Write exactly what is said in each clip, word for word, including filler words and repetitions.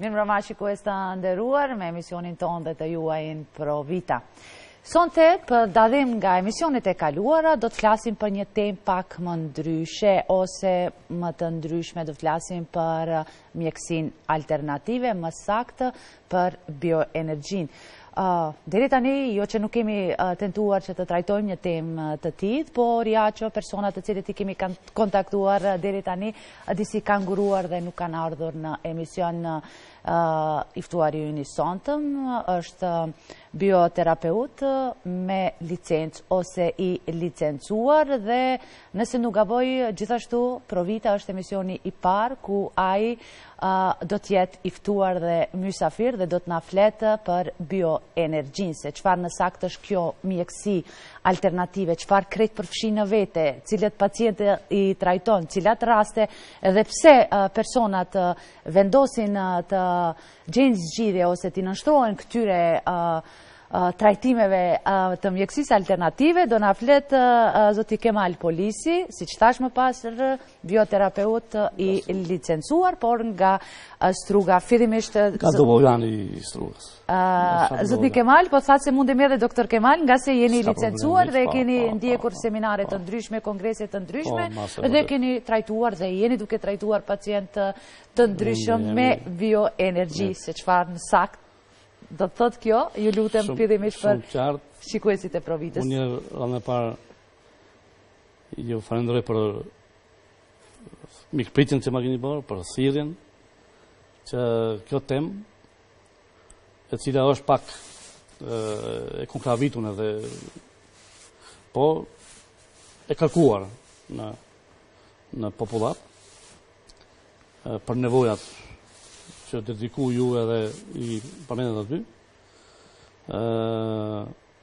Mirëmbrëmje mbrëma shikues të nderuar me emisionin tonë dhe të juajin Pro Vita. Sonte, për dallim nga emisionet e kaluara, do të flasim për një temë pak më ndryshe, ose më të ndryshme do të flasim për mjekësinë alternative, më saktë për bioenergjinë. Uh, deri tani, jo që nuk kemi uh, tentuar që të trajtojmë një temë të tillë, por ja që personat të cilët i kemi kontaktuar uh, deri tani, uh, disi kanë nguruar dhe nuk kanë ardhur në emision uh, i ftuari ynë i sonte, është uh, bioterapeut uh, me licencë ose i licencuar, dhe nëse nuk gaboj, gjithashtu Pro Vita është emisioni i parë ku ai Uh, do të jetë i ftuar dhe mysafir dhe do të na fletë për bioenergjinë, se çfarë në saktë është kjo mjekësi alternative, çfarë krejt përfshin në vete, cilët pacientë i trajton, cilat raste, edhe pse uh, personat uh, vendosin uh, të gjejnë zgjidhje ose të nënshtrohen këtyre uh, Uh, trajtimeve uh, të mjekësisë alternative, do na flet uh, zoti Kemal Polisi, siç thash më pas, bioterapeut uh, i licencuar, por nga uh, Struga. Fillimisht nga Dobojani i Strugës. Uh, zoti Kemal, po thatë se mundem edhe doktor Kemal, nga se jeni licencuar dhe keni ndjekur seminare të ndryshme, kongrese të ndryshme, dhe keni trajtuar dhe jeni duke trajtuar pacientë të ndryshëm me bioenergji, se çfarë në saktë do të thotë kjo, ju lutem fillimisht për shikuesit e Pro Vitës. Unë rrallë e parë ju falenderoj për mikpritjen që ma keni bërë, për thirrjen, që kjo temë, e cila është pak e konklavitur edhe, po e kërkuar në, në popullat, për nevojat që dediku ju edhe i parlamentet aty. Uh,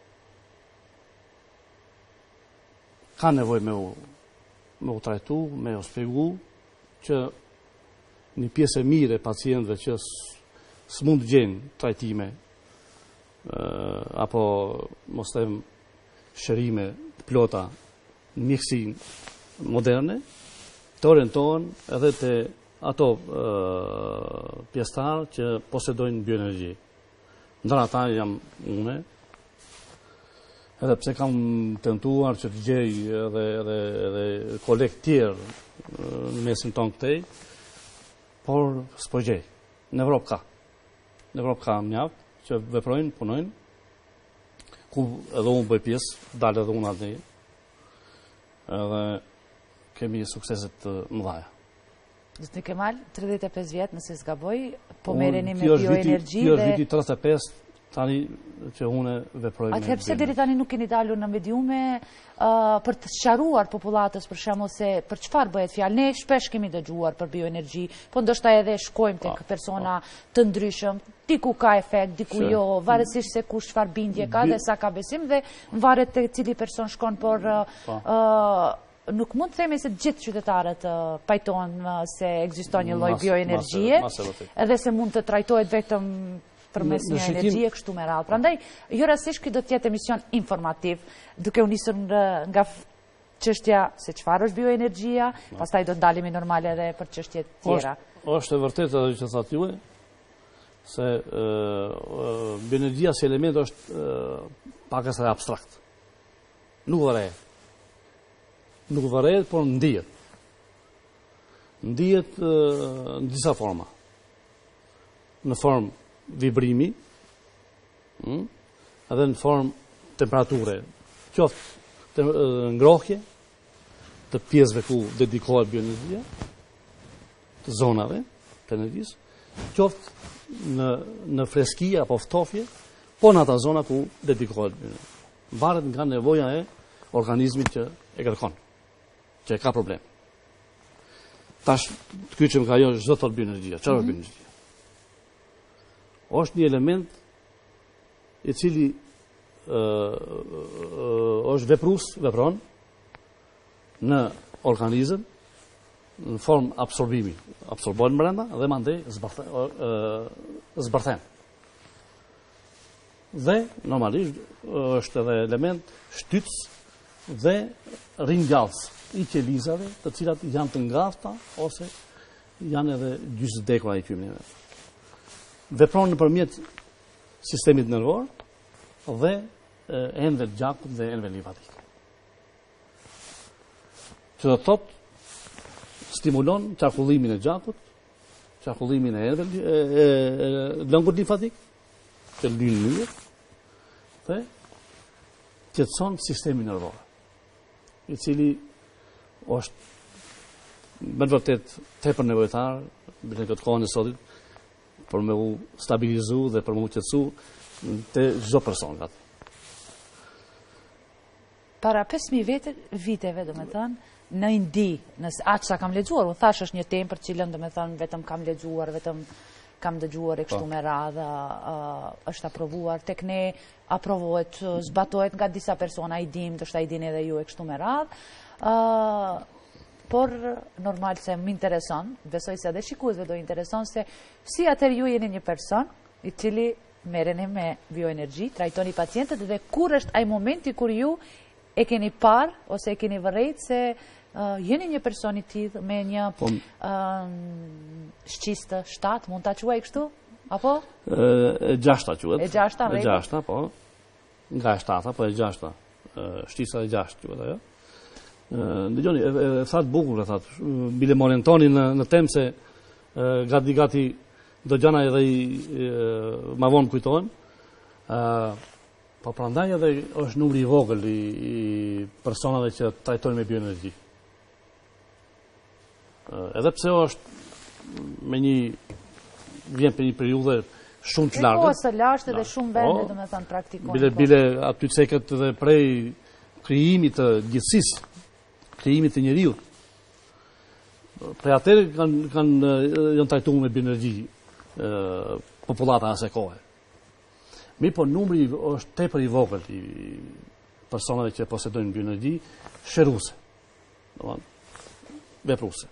ka nevoj me u, me u trajtu, me u spjegu, që një pjesë e mire pacientëve që s'mund gjenë trajtime, uh, apo mos them shërime të plota në mjekësinë moderne, të orientohen edhe të ato uh, pjesëtarë që posedojnë bioenergji. Ndër ata jam une, edhe pse kam tentuar që të gjej edhe, edhe, edhe kolegë tjerë në mesin tonë këtej, por s'po gjej. Në Evropë ka. Në Evropë ka mjaft që veprojnë, punojnë, ku edhe unë bëj pjesë, dalë edhe unë atë, edhe kemi sukseset të mëdhaja. Zoti Kemal, tridhjetë e pesë vjetë, nëse s'gaboj, po merreni me bioenergji dhe... Kjo është viti tridhjetë e pesë, tani që une veproj me... Atëherë pse deri tani nuk keni dalur në mediume uh, për të sqaruar popullatës, për shembull, se për çfarë bëhet fjalë? Ne shpesh kemi dëgjuar për bioenergji, po ndoshta edhe shkojmë tek persona të ndryshëm, diku ka efekt, diku jo, varësisht se kush çfarë bindje ka dhe sa ka besim, dhe varet te cili person shkon, por uh, uh, nuk mund të themi se gjithë qytetarët uh, pajtojnë uh, se ekziston një lloj bioenergjie, edhe se mund të trajtohet vetëm përmes një energjie kështu me radhë. Prandaj, jo rastësisht ky do të jetë emision informativ, duke u nisur nga çështja se çfarë është bioenergjia, pastaj do të ndalemi normale edhe për çështje të tjera. Është e vërtetë ajo që thatë juve, se uh, bioenergjia si element është uh, pak as abstrakt. Nuk varet. Nuk varet, por ndihet. Ndihet uh, në disa forma. Në formë vibrimi, mm, edhe në formë temperature, qoftë te, uh, ngrohje të pjesëve ku dedikohet bioenergjia, të zonave të energjisë, qoftë në, në freski apo ftofje, po në ata zona ku dedikohet bioenergjia. Varet nga nevoja e organizmit që e kërkon, që e ka problem. Tash të kyçem ka jo çdo thot bioenergjia. Çfarë është bioenergjia? Është një element i cili uh, uh, është veprus, vepron në organizëm në formë absorbimi. Absorbohen brenda dhe mandej zbërthen. Uh, zbërthen. Dhe normalisht është edhe element shtytës dhe ringjallës i qelizave, të cilat janë të ngafta ose janë edhe gjysdekura i kymneve. vepron nëpërmjet sistemit nervor dhe enëve të gjakut dhe enëve limfatik. Që do thot stimulon qarkullimin e gjakut, qarkullimin e enëve lëngut limfatik, që lyn mirë, dhe qetëson sistemin nervor, i cili është me vërtet tepër nevojtar në këtë kohën e sotit për me u stabilizu dhe për me u qetësu të çdo person gat. Para pesëmijë vite, viteve, do me thënë, në Indi, nësë aq sa kam lexuar, u thash është një temë për cilën do me thënë vetëm kam lexuar, vetëm kam dëgjuar e kështu me radhë, uh, është aprovuar tek ne, aprovohet, zbatohet nga disa persona, i dim, do shta i dini edhe ju e kështu me radhë. Uh, por normal se më intereson, besoj se edhe shikuesve do intereson se si atër ju jeni një person i cili merreni me bioenergji, trajtoni pacientët dhe kur është ai momenti kur ju e keni parë ose e keni vërejt se uh, jeni një person i tillë me një uh, shqistë shtatë, mund ta quaj kështu? Apo? E gjashta quhet. E gjashta, e gjashta, po. Nga e shtata, po e gjashta. Shtisa e gjashtë quhet ajo. Dëgjoni, e thatë bukur, e thatë, bile moren toni në, në temë se gati gati do gjana edhe i ma vonë kujtojmë, po prandaj edhe është numri i vogël i, i personave që trajtojnë me bioenergji. Edhe pse është me një, vjen për një periudhe shumë të largët. Ose lashtë dhe shumë vende, do me thënë, praktikojnë. Bile, bile aty ceket dhe prej krijimit të gjithësisë, krijimit të njeriut. Prej atëherë kanë kanë janë trajtuar me bioenergji popullata asaj kohe. Mi po numri është tepër i vogël i personave që posedojnë bioenergji shëruese. Domethënë vepruese.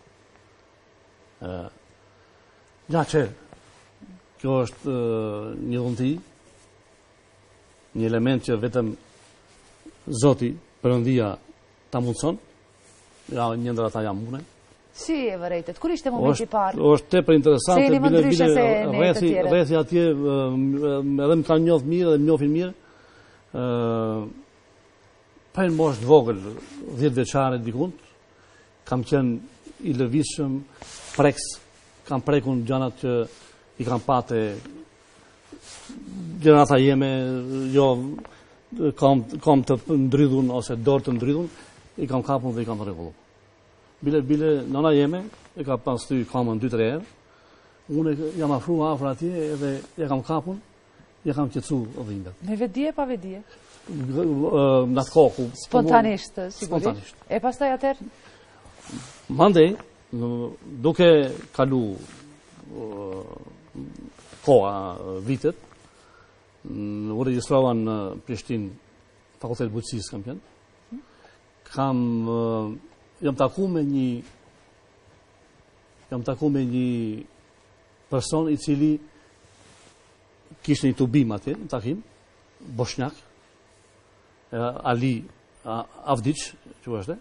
Ë Ja që kjo është një dhunti, një element që vetëm Zoti, Perëndia ta mundson, ja një ndër ata jam unë. Si e vërejtet? Kur ishte momenti i parë? Është tepër interesante, bile bile rrethi rrethi atje edhe më kanë njohur mirë dhe më njohin mirë. ë Pa në moshë të vogël, dhjetë vjeçare dikund, kam qenë i lëvizshëm, preks, kam prekun gjanat që i kam pate gjanata jeme, jo kam, kam të ndrydhun ose dorë të ndrydhun, i kam kapun dhe i kam të regullu. Bile, bile, nëna jeme, e ka pas ty kamën dy tre herë, unë jam afru afra atje edhe e kam kapun, e kam qetësu dhimbet. Me vedije pa vedije? Në atë koku. Spontanisht, sigurisht. Spontanisht. E pastaj atër? Mandej, duke kalu uh, koha, vitet, u regjistrova në Prishtinë, Fakultet Bujqësisë kam qenë. Kam uh, jam taku me një jam taku me një person i cili kishte një tubim atje, në takim, bosnjak, Ali Avdic, që është,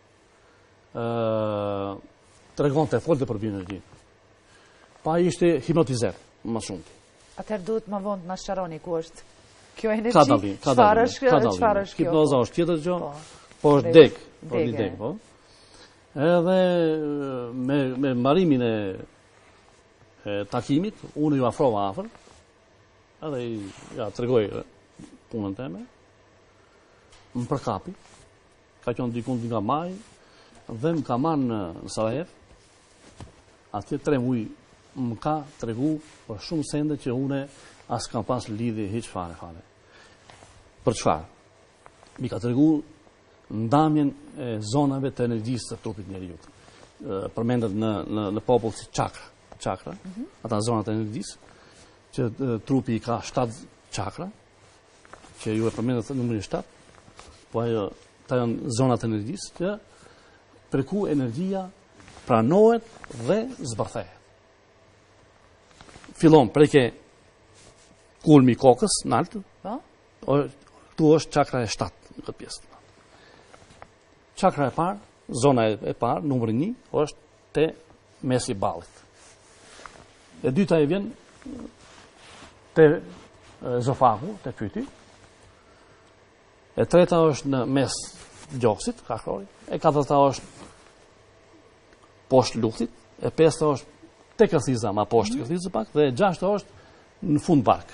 uh, tregon të folte për bioenergji. Pa ishte hipnotizer, më shumë. Atëherë duhet më vonë të na sqaroni ku është kjo energji. Ka dallim, ka dallim. Çfarë është kjo? Hipnoza është tjetër gjë, po është dek, po një dek, po. Edhe me me marrimin e, e takimit, unë ju afrova afër, edhe i ja tregoj punën time. Më përkapi, ka qenë dikund nga maj, dhe më ka marrë në Sarajev, atje tre muj më ka tregu për shumë sende që une as kam pas lidhje hiç fare fare. Për çfarë? Mi ka tregu ndamjen e zonave të energjisë të trupit njeriut. Përmendet në, në, në popull si çakra, çakra, mm -hmm. ata zonat e energjisë, që e, trupi ka shtatë çakra, që ju e përmendet në numrin shtatë, po ajo ta janë zonat e energjisë që treku energjia pranohet dhe zbërthehet. Fillon preke kulmi i kokës në altë. Po. Tu është çakra e shtatë në këtë pjesë. Çakra e parë, zona e parë, numri një, është te mesi i ballit. E dyta e vjen te ezofagu, te fyti. E treta është në mes gjoksit, kashkori. E katërta është poshtë luktit. E pesta është te këthiza, ma poshtë këthizë pak. Dhe e gjashta është në fund bark.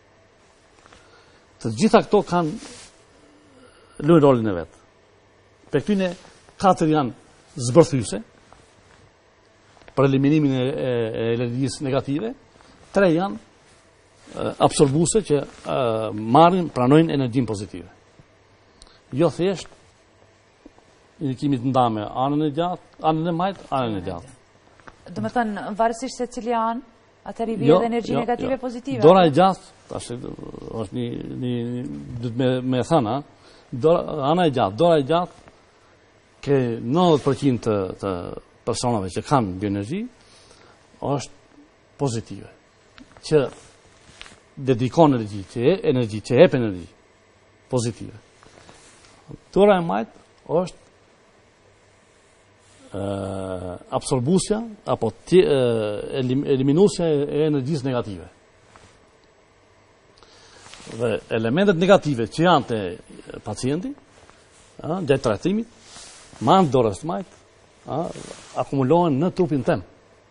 Të gjitha këto kanë lujnë rolin e vetë. Për këtyne katër janë zbërthyse për eliminimin e, e, e energjisë negative. Tre janë e, absorbuse që e, marrin, pranojnë energjinë pozitive. Jo thjesht indikimit ndame anën e gjatë, anën e majtë, anën e gjatë. Do me thënë, varësisht se cili anë, atër i vje Jo, dhe energji jo, negative jo. pozitive. Dora e gjatë, tash është një, një, një me, me thëna, dora, ana e gjatë, dora e gjatë, ke nëntëdhjetë përqind të, të personave që kanë bioenergji, është pozitive. Që dedikon energji, që e energji, që ep energji, pozitive. Dora e majtë është uh, absorbusja, apo tje, uh, elim, eliminusja e energjisë negative. Dhe elementet negative që janë të pacienti, uh, dhe trajtimit, ma në dorës të majtë, uh, akumulohen në trupin tem.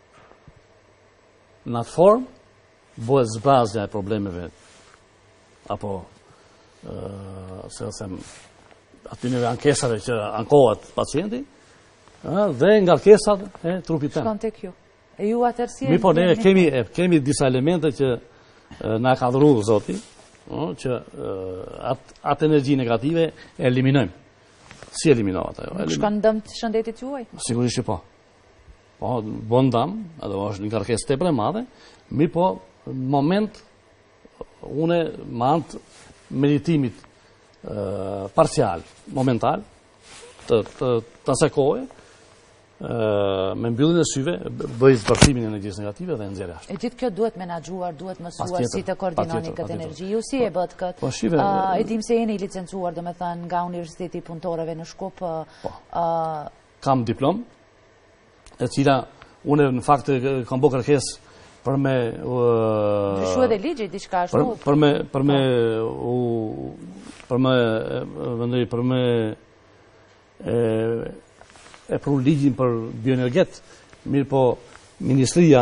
Në atë formë, bëhet zbrazja e problemeve, apo, uh, se them, atyre ankesave që ankohet pacienti, a, dhe nga ankesat e trupit tem. Shkon të kjo. E ju atërsi... Mi po ne kemi, e, kemi disa elemente që e, na ka dhuru Zoti, o, që atë at energji negative e eliminojmë. Si eliminohet ajo? Nuk shkon dëm të shëndetit juaj? Sigurisht që po. Po, bon dam, edhe është një kërkesë tepër e madhe, mi po, në moment, une më antë meditimit Uh, parcial, momental, të, të, të asaj kohe, uh, me mbylljen e syve, bëj zbërthimin e energjisë negative dhe nxjerrja jashtë. E gjithë kjo duhet menaxhuar, duhet mësuar si të koordinoni këtë energji. Ju si e bët këtë? Po, shive, uh, e dim se jeni licencuar, do me thënë, nga Universiteti i Punëtorëve në Shkup. Po, uh, kam diplom, e cila unë në fakt kam bërë kërkesë për me ndryshuar dhe ligji diçka ashtu. Për, për me për me u për me vendoj për me e e për ligjin për bioenergjet, mirë po Ministria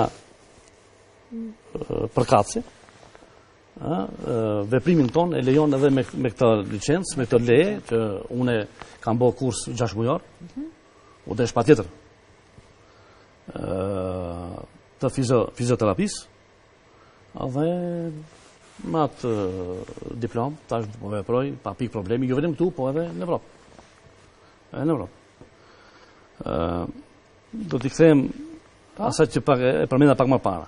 përkatëse, ë veprimin ton e lejon edhe me me këtë licencë, me këtë leje që unë kam bërë kurs gjashtë mujor. Mm-hmm. U desh patjetër. ë të fizio, fizioterapisë, dhe me atë diplom, tash po veproj, pa pikë problemi, jo vetëm këtu, po edhe në Evropë. Edhe në Evropë. Uh, do t'i kthehem asaj që pak, e përmenda pak më para.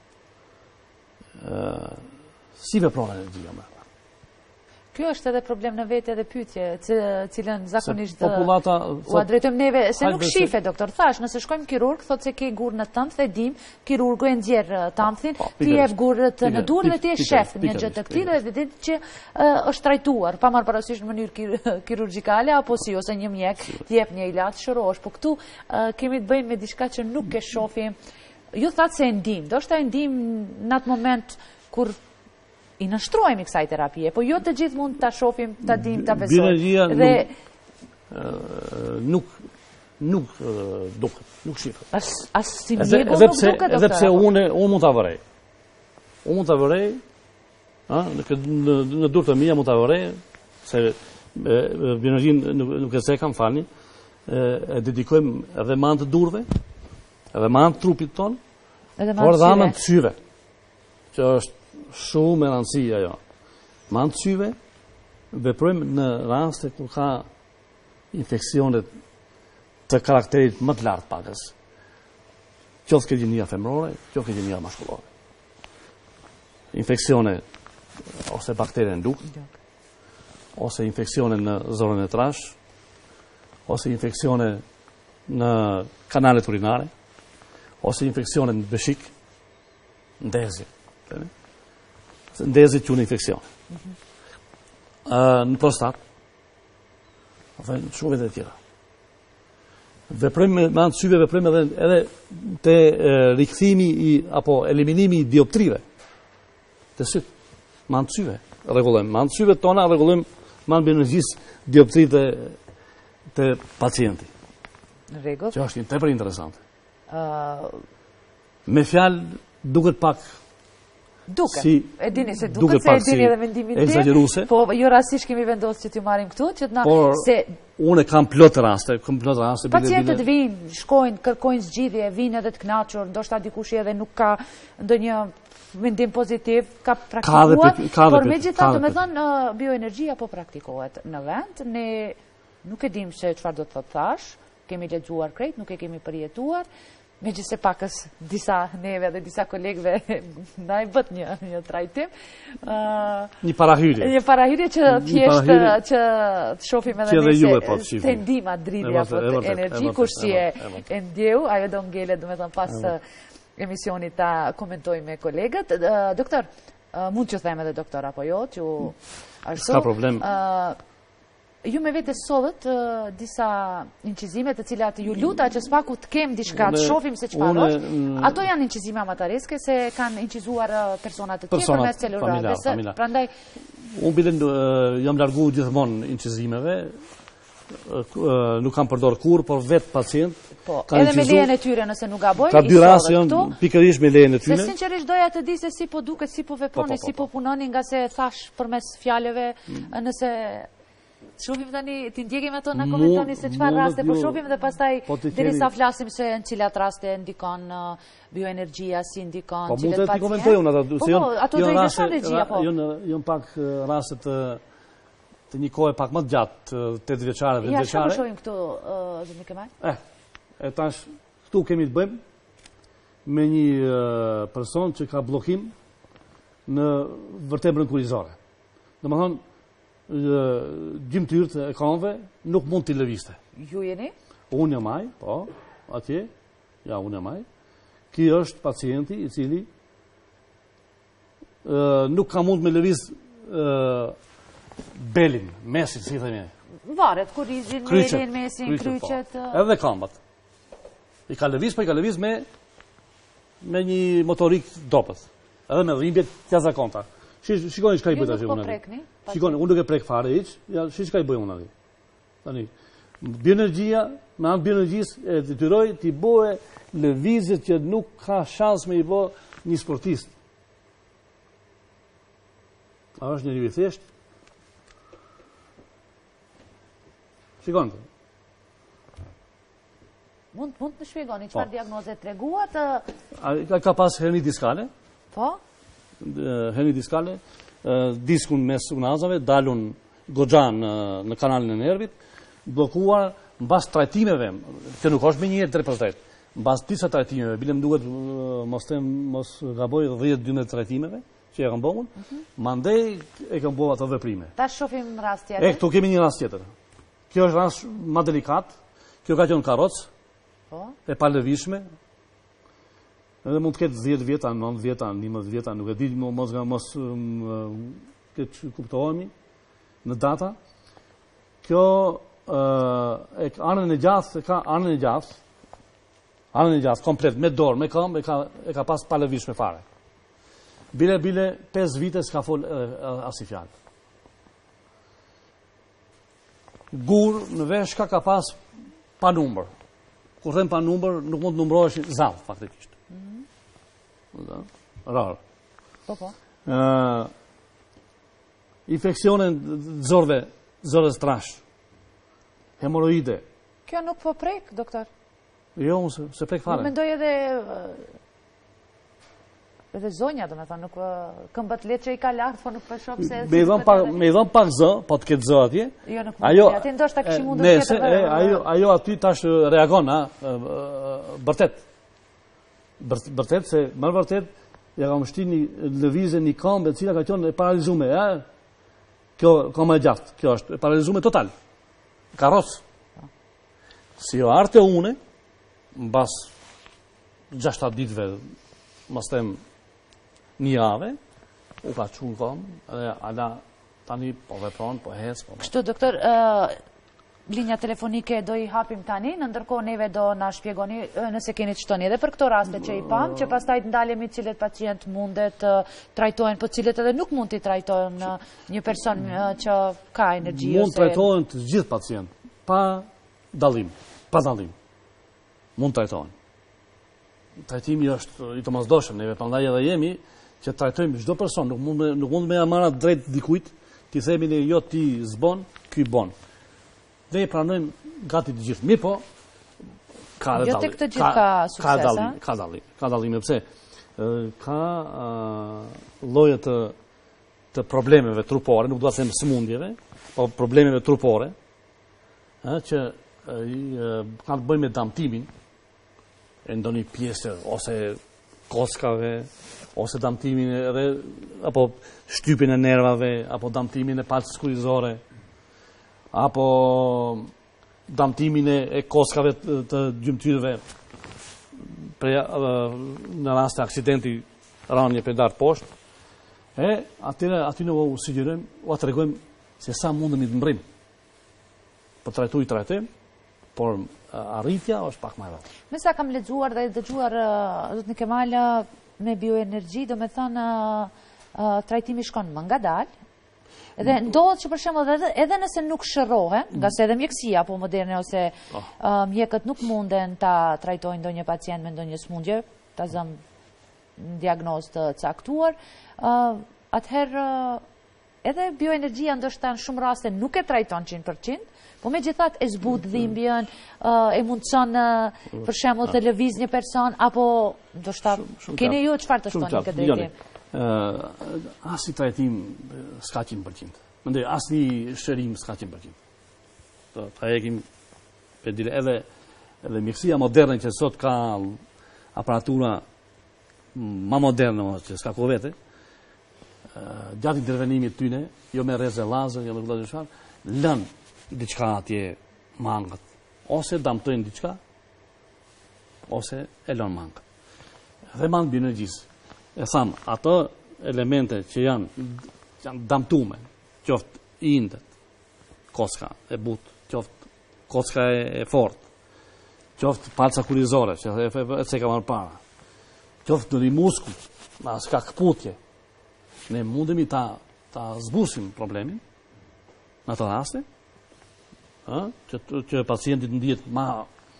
Uh, si vepron energjia më? Kjo është edhe problem në vetë edhe pyetje, cilën zakonisht populata u drejtojmë neve, se nuk shife, doktor. Thash, nëse shkojmë kirurg, thotë se ke gurë në tëmth dhe dim, kirurgu e nxjerr tëmthin, ti jep gurët në durë dhe ti e shef një gjë të këtillë dhe ditë që është trajtuar, pa marrë parasysh në mënyrë kirurgjikale apo si, ose një mjek të jep një ilaç shërosh, po këtu kemi të bëjmë me diçka që nuk e shohim. Ju thatë se e ndim, do shta e ndim në atë moment kur i nështrojmë i kësaj terapie, po jo të gjithë mund të shofim, të dim, të besojmë. Bioenergjia dhe... nuk, nuk duket, nuk shifët. As, as si mjego nuk duket, doktor? Edhe pse unë mund të vërej. Unë mund të vërej, në, në dur të mija mund të vërej, se bioenergjin nuk, nuk e se kam falni, e dedikojmë edhe ma në të durve, edhe ma në të trupit tonë, por edhe ma në të syve, që është shumë e rëndësia ajo. Ma në të syve, veprojmë në raste kur ka infeksionet të karakterit më të lartë pakës. Qoftë ke gjenia femrore, qoftë ke gjenia mashkullore. Infeksione ose bakterie në dukë, ose infeksione në zonën e trash, ose infeksione në kanalet urinare, ose infeksione në beshik, ndezje. Ndezje që në infeksion. Mm-hmm. uh, në prostat, dhe në shumë dhe tjera. Veprojmë me anë të syve, veprojmë edhe, edhe të uh, rikthimi i, apo eliminimi i dioptrive. të sytë. Ma në syve, regullojmë. Ma në syve tona, regullojmë ma në bioenergjisë dioptrit të, të pacienti. Në rregull. Që është një tepër interesante. Uh, Me fjalë, duket pak duket. Si, e dini se duket, duket se e pak dini si edhe mendimin tim. egzageruse. Po jo rastisht kemi vendosur që t'ju marrim këtu, që t'na Por se unë kam plot raste, kam plot raste. pacientët vinë, shkojnë, kërkojnë zgjidhje, vinë edhe të kënaqur, ndoshta dikush edhe nuk ka ndonjë mendim pozitiv, ka praktikuar, por megjithatë, domethënë bioenergjia po praktikohet në vend, ne nuk e dim se çfarë do të thotë thash, kemi lexuar krejt, nuk e kemi përjetuar, megjithse pakës disa neve dhe disa kolegëve na i bët një një trajtim. Uh, një parahyrje. Një parahyrje që thjesht që të shohim edhe ne se tendima dridhja apo energji kush si e e ndjeu, ajo do ngelet domethënë pas emisionit ta komentoj me kolegët. Uh, doktor, uh, mund që them edhe doktor apo jo, që ashtu. Ska problem. Uh, ju me vete sollët uh, disa incizime të cilat ju luta që s'paku të kem diçka të shohim se çfarë është. Ato janë incizime amatareske se kanë incizuar uh, persona të tjerë përmes celularës. Prandaj unë bilen uh, jam largu gjithmonë incizimeve. Uh, uh, nuk kam përdor kur, por vetë pacient. Po, edhe me lejen e tyre nëse nuk gaboj. Ka dy raste janë pikërisht me lejen e tyre. Se sinqerisht doja të di se si po duket, si po veproni, si po punoni, nga se thash përmes fjalëve, nëse shohim tani, ti ndjekim ato na komentoni se çfarë raste po shohim dhe pastaj derisa flasim se në cilat raste ndikon bioenergjia, si ndikon cilat pacientë. Po mund të komentoj unë ato, se janë ato do të energjia po. Janë janë pak raste të të një kohë pak më të gjatë, tetë vjeçare dhe vjeçare. Ja, çfarë shohim këtu, zotëri Kemal? Eh, e tash këtu kemi të bëjmë me një person që ka bllokim në vertebrën kurizore. Domethënë gjymtyrët e kanëve nuk mund t'i lëvizte. Ju jeni? Unë jam ai, po, atje, ja unë jam ai. Ky është pacienti i cili ë nuk ka mund me lëviz ë belin, mesin, si themi. Varet, kurizin, melin, mesin, kryqet. Edhe kambat. I ka lëviz, po i ka lëviz me me një motorik dopët. Edhe me dhimbjet të jashtëzakonta. Shikoni çka i bëj tash unë. Shikoni, unë nuk e prek fare hiç, ja shiç çka i bëj unë aty. Tani, bioenergjia, me anë bioenergjisë e detyroj ti bëhe lëvizje që nuk ka shans me i bë një sportist. A është njëri i thjeshtë? Shikoni. Mund mund të shpjegoni çfarë diagnoze treguat? Ka ka pas herni diskale? Po. Herni diskale, diskun mes unazave, dalun goxha në në kanalin e nervit, bllokuar mbas trajtimeve, që nuk është me një herë drejt për drejt. Mbas disa trajtimeve, bile më duket mos them mos gaboj dhjetë dymbëdhjetë trajtimeve që e kam bënë, mandej e kam bëu ato veprime. Tash shohim rast tjetër. E këtu kemi një rast tjetër. Kjo është rast më delikat. Kjo ka qenë karrocë. Po. E pa lëvizshme. Edhe mund të ketë dhjetë vjeta, nëntë vjeta, njëmbëdhjetë vjeta, nuk e di, mos nga mos këtë kuptohemi në data. Kjo e anën e gjatë, ka anën e gjatë, anën e gjatë, komplet, me dorë, me këmbë, e ka, e ka pas pa lëvizshme fare. Bile, bile, pesë vite s'ka fol as i fjalë. Gur në vesh ka ka pas pa numër. Kur them pa numër, nuk mund të numërohesh zall faktikisht. Mhm. Rarë. Po po. Ë infeksione zorve, zorës trash. Hemoroide. Kjo nuk po prek, doktor. Jo, se, se prek fare. Unë mendoj edhe edhe zonja, do me thënë, nuk këmbët letë që i ka lartë, po nuk po shoh se... Me i dhëm pak, me i dhëm pak zë, po të ketë zë atje. Jo, nuk mund të atje, ndoshta këshim mundur të ketë vërë. Ajo, ajo aty tash reagon, ha, bërtet. Bërtet, se më vërtet, ja kam shti një lëvizje një këmbë, e cila ka qenë e paralizume, ha. Kjo këmbë e gjatë, kjo është e paralizume total. Karros. Si jo arte une, mbas gjashtat ditëve, mos them një javë, u ka qunë kom, edhe ala tani po vepron, po hes, po... Kështu, doktor, uh, linja telefonike do i hapim tani, në ndërkohë neve do na shpjegoni nëse keni të shtoni edhe për këto raste që i pam, që pastaj të ndalemi cilët pacient mundet trajtojnë, po cilët edhe nuk mund t'i trajtojnë një person që ka energji. Mund trajtojnë të gjithë pacient, pa dalim, pa dalim. Mund trajtojnë. Trajtimi është i të mëzdojshëm, neve prandaj edhe jemi që trajtojmë çdo person, nuk mund nuk mund me marrë drejt dikujt, ti themi ne jo ti zbon, ky bon. Dhe e pranojmë gati të gjithë. Mi po, ka dallim. Jo tek të gjithë ka sukses, ka dallim, ka dallim, ka dallim, pse? Ka lloje të të problemeve trupore, nuk do të them sëmundjeve, po problemeve trupore, ë që kanë të bëjnë me damtimin e ndonjë pjesë ose kockave, ose damtimin edhe apo shtypin e nervave, apo damtimin e palcës kryqëzore, apo damtimin e kockave të gjymtyrëve në rast të aksidenti rënje pedar poshtë. E atyre aty ne u sugjerojmë, u tregojmë se sa mundemi të mbrim. Po trajtoj trajtojmë, por arritja është pak më e vështirë. Me sa kam lexuar dhe dëgjuar zotni Kemal, me bioenergji, do me thënë trajtimi shkon më ngadalë. Edhe ndodhet që për shembull edhe, edhe nëse nuk shërohen, nga se edhe mjekësia apo moderne ose uh, mjekët nuk munden ta trajtojnë ndonjë pacient me ndonjë sëmundje, ta zëmë diagnozë të caktuar, uh, atëherë uh, edhe bioenergjia ndoshta në shumë raste nuk e trajton njëntër përqind, po megjithatë e zbut dhimbjen, uh, e mundson uh, për shembull të lëviz një person, apo ndoshta keni ju çfarë të shtoni këtë drejtim? Uh, asnjë trajtim s'ka njëntër përqind. Mendoj asnjë shërim s'ka njëntër përqind. Do ta hekim pe dire edhe edhe mjekësia moderne që sot ka aparatura më moderne që s'ka kohë vete. Uh, gjatë intervenimit tyne, jo me rrezë lazer, jo me vëllazë çfarë, lën diçka atje mangët, ose damtojnë diçka, ose e lën mangët. Dhe mangë bioenergjisë. E thamë, ato elemente që janë, janë damtume, qoftë indet, kocka e butë, qoftë kocka e, e fort, qoftë palca kurizore, që e, e, e se ka marrë para, qoftë në një muskull, ma s'ka këputje, ne mundemi ta, ta zbusim problemin, në ato raste, a, që, që pacientit ndihet ma,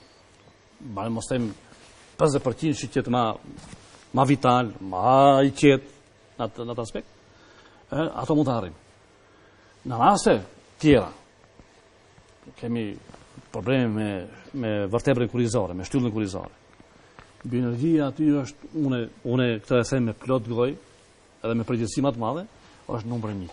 ma mos them pesëdhjetë përqind që qëtë ma, ma vital, ma i qetë në atë, në atë aspekt, e, ato mund të arrim. Në raste tjera, kemi probleme me, me vërtebrën kurizore, me shtyllën kurizore. Bioenergjia aty është, une, une këtë e them me plot gojë, edhe me përgjegjësi më të madhe, është numri një.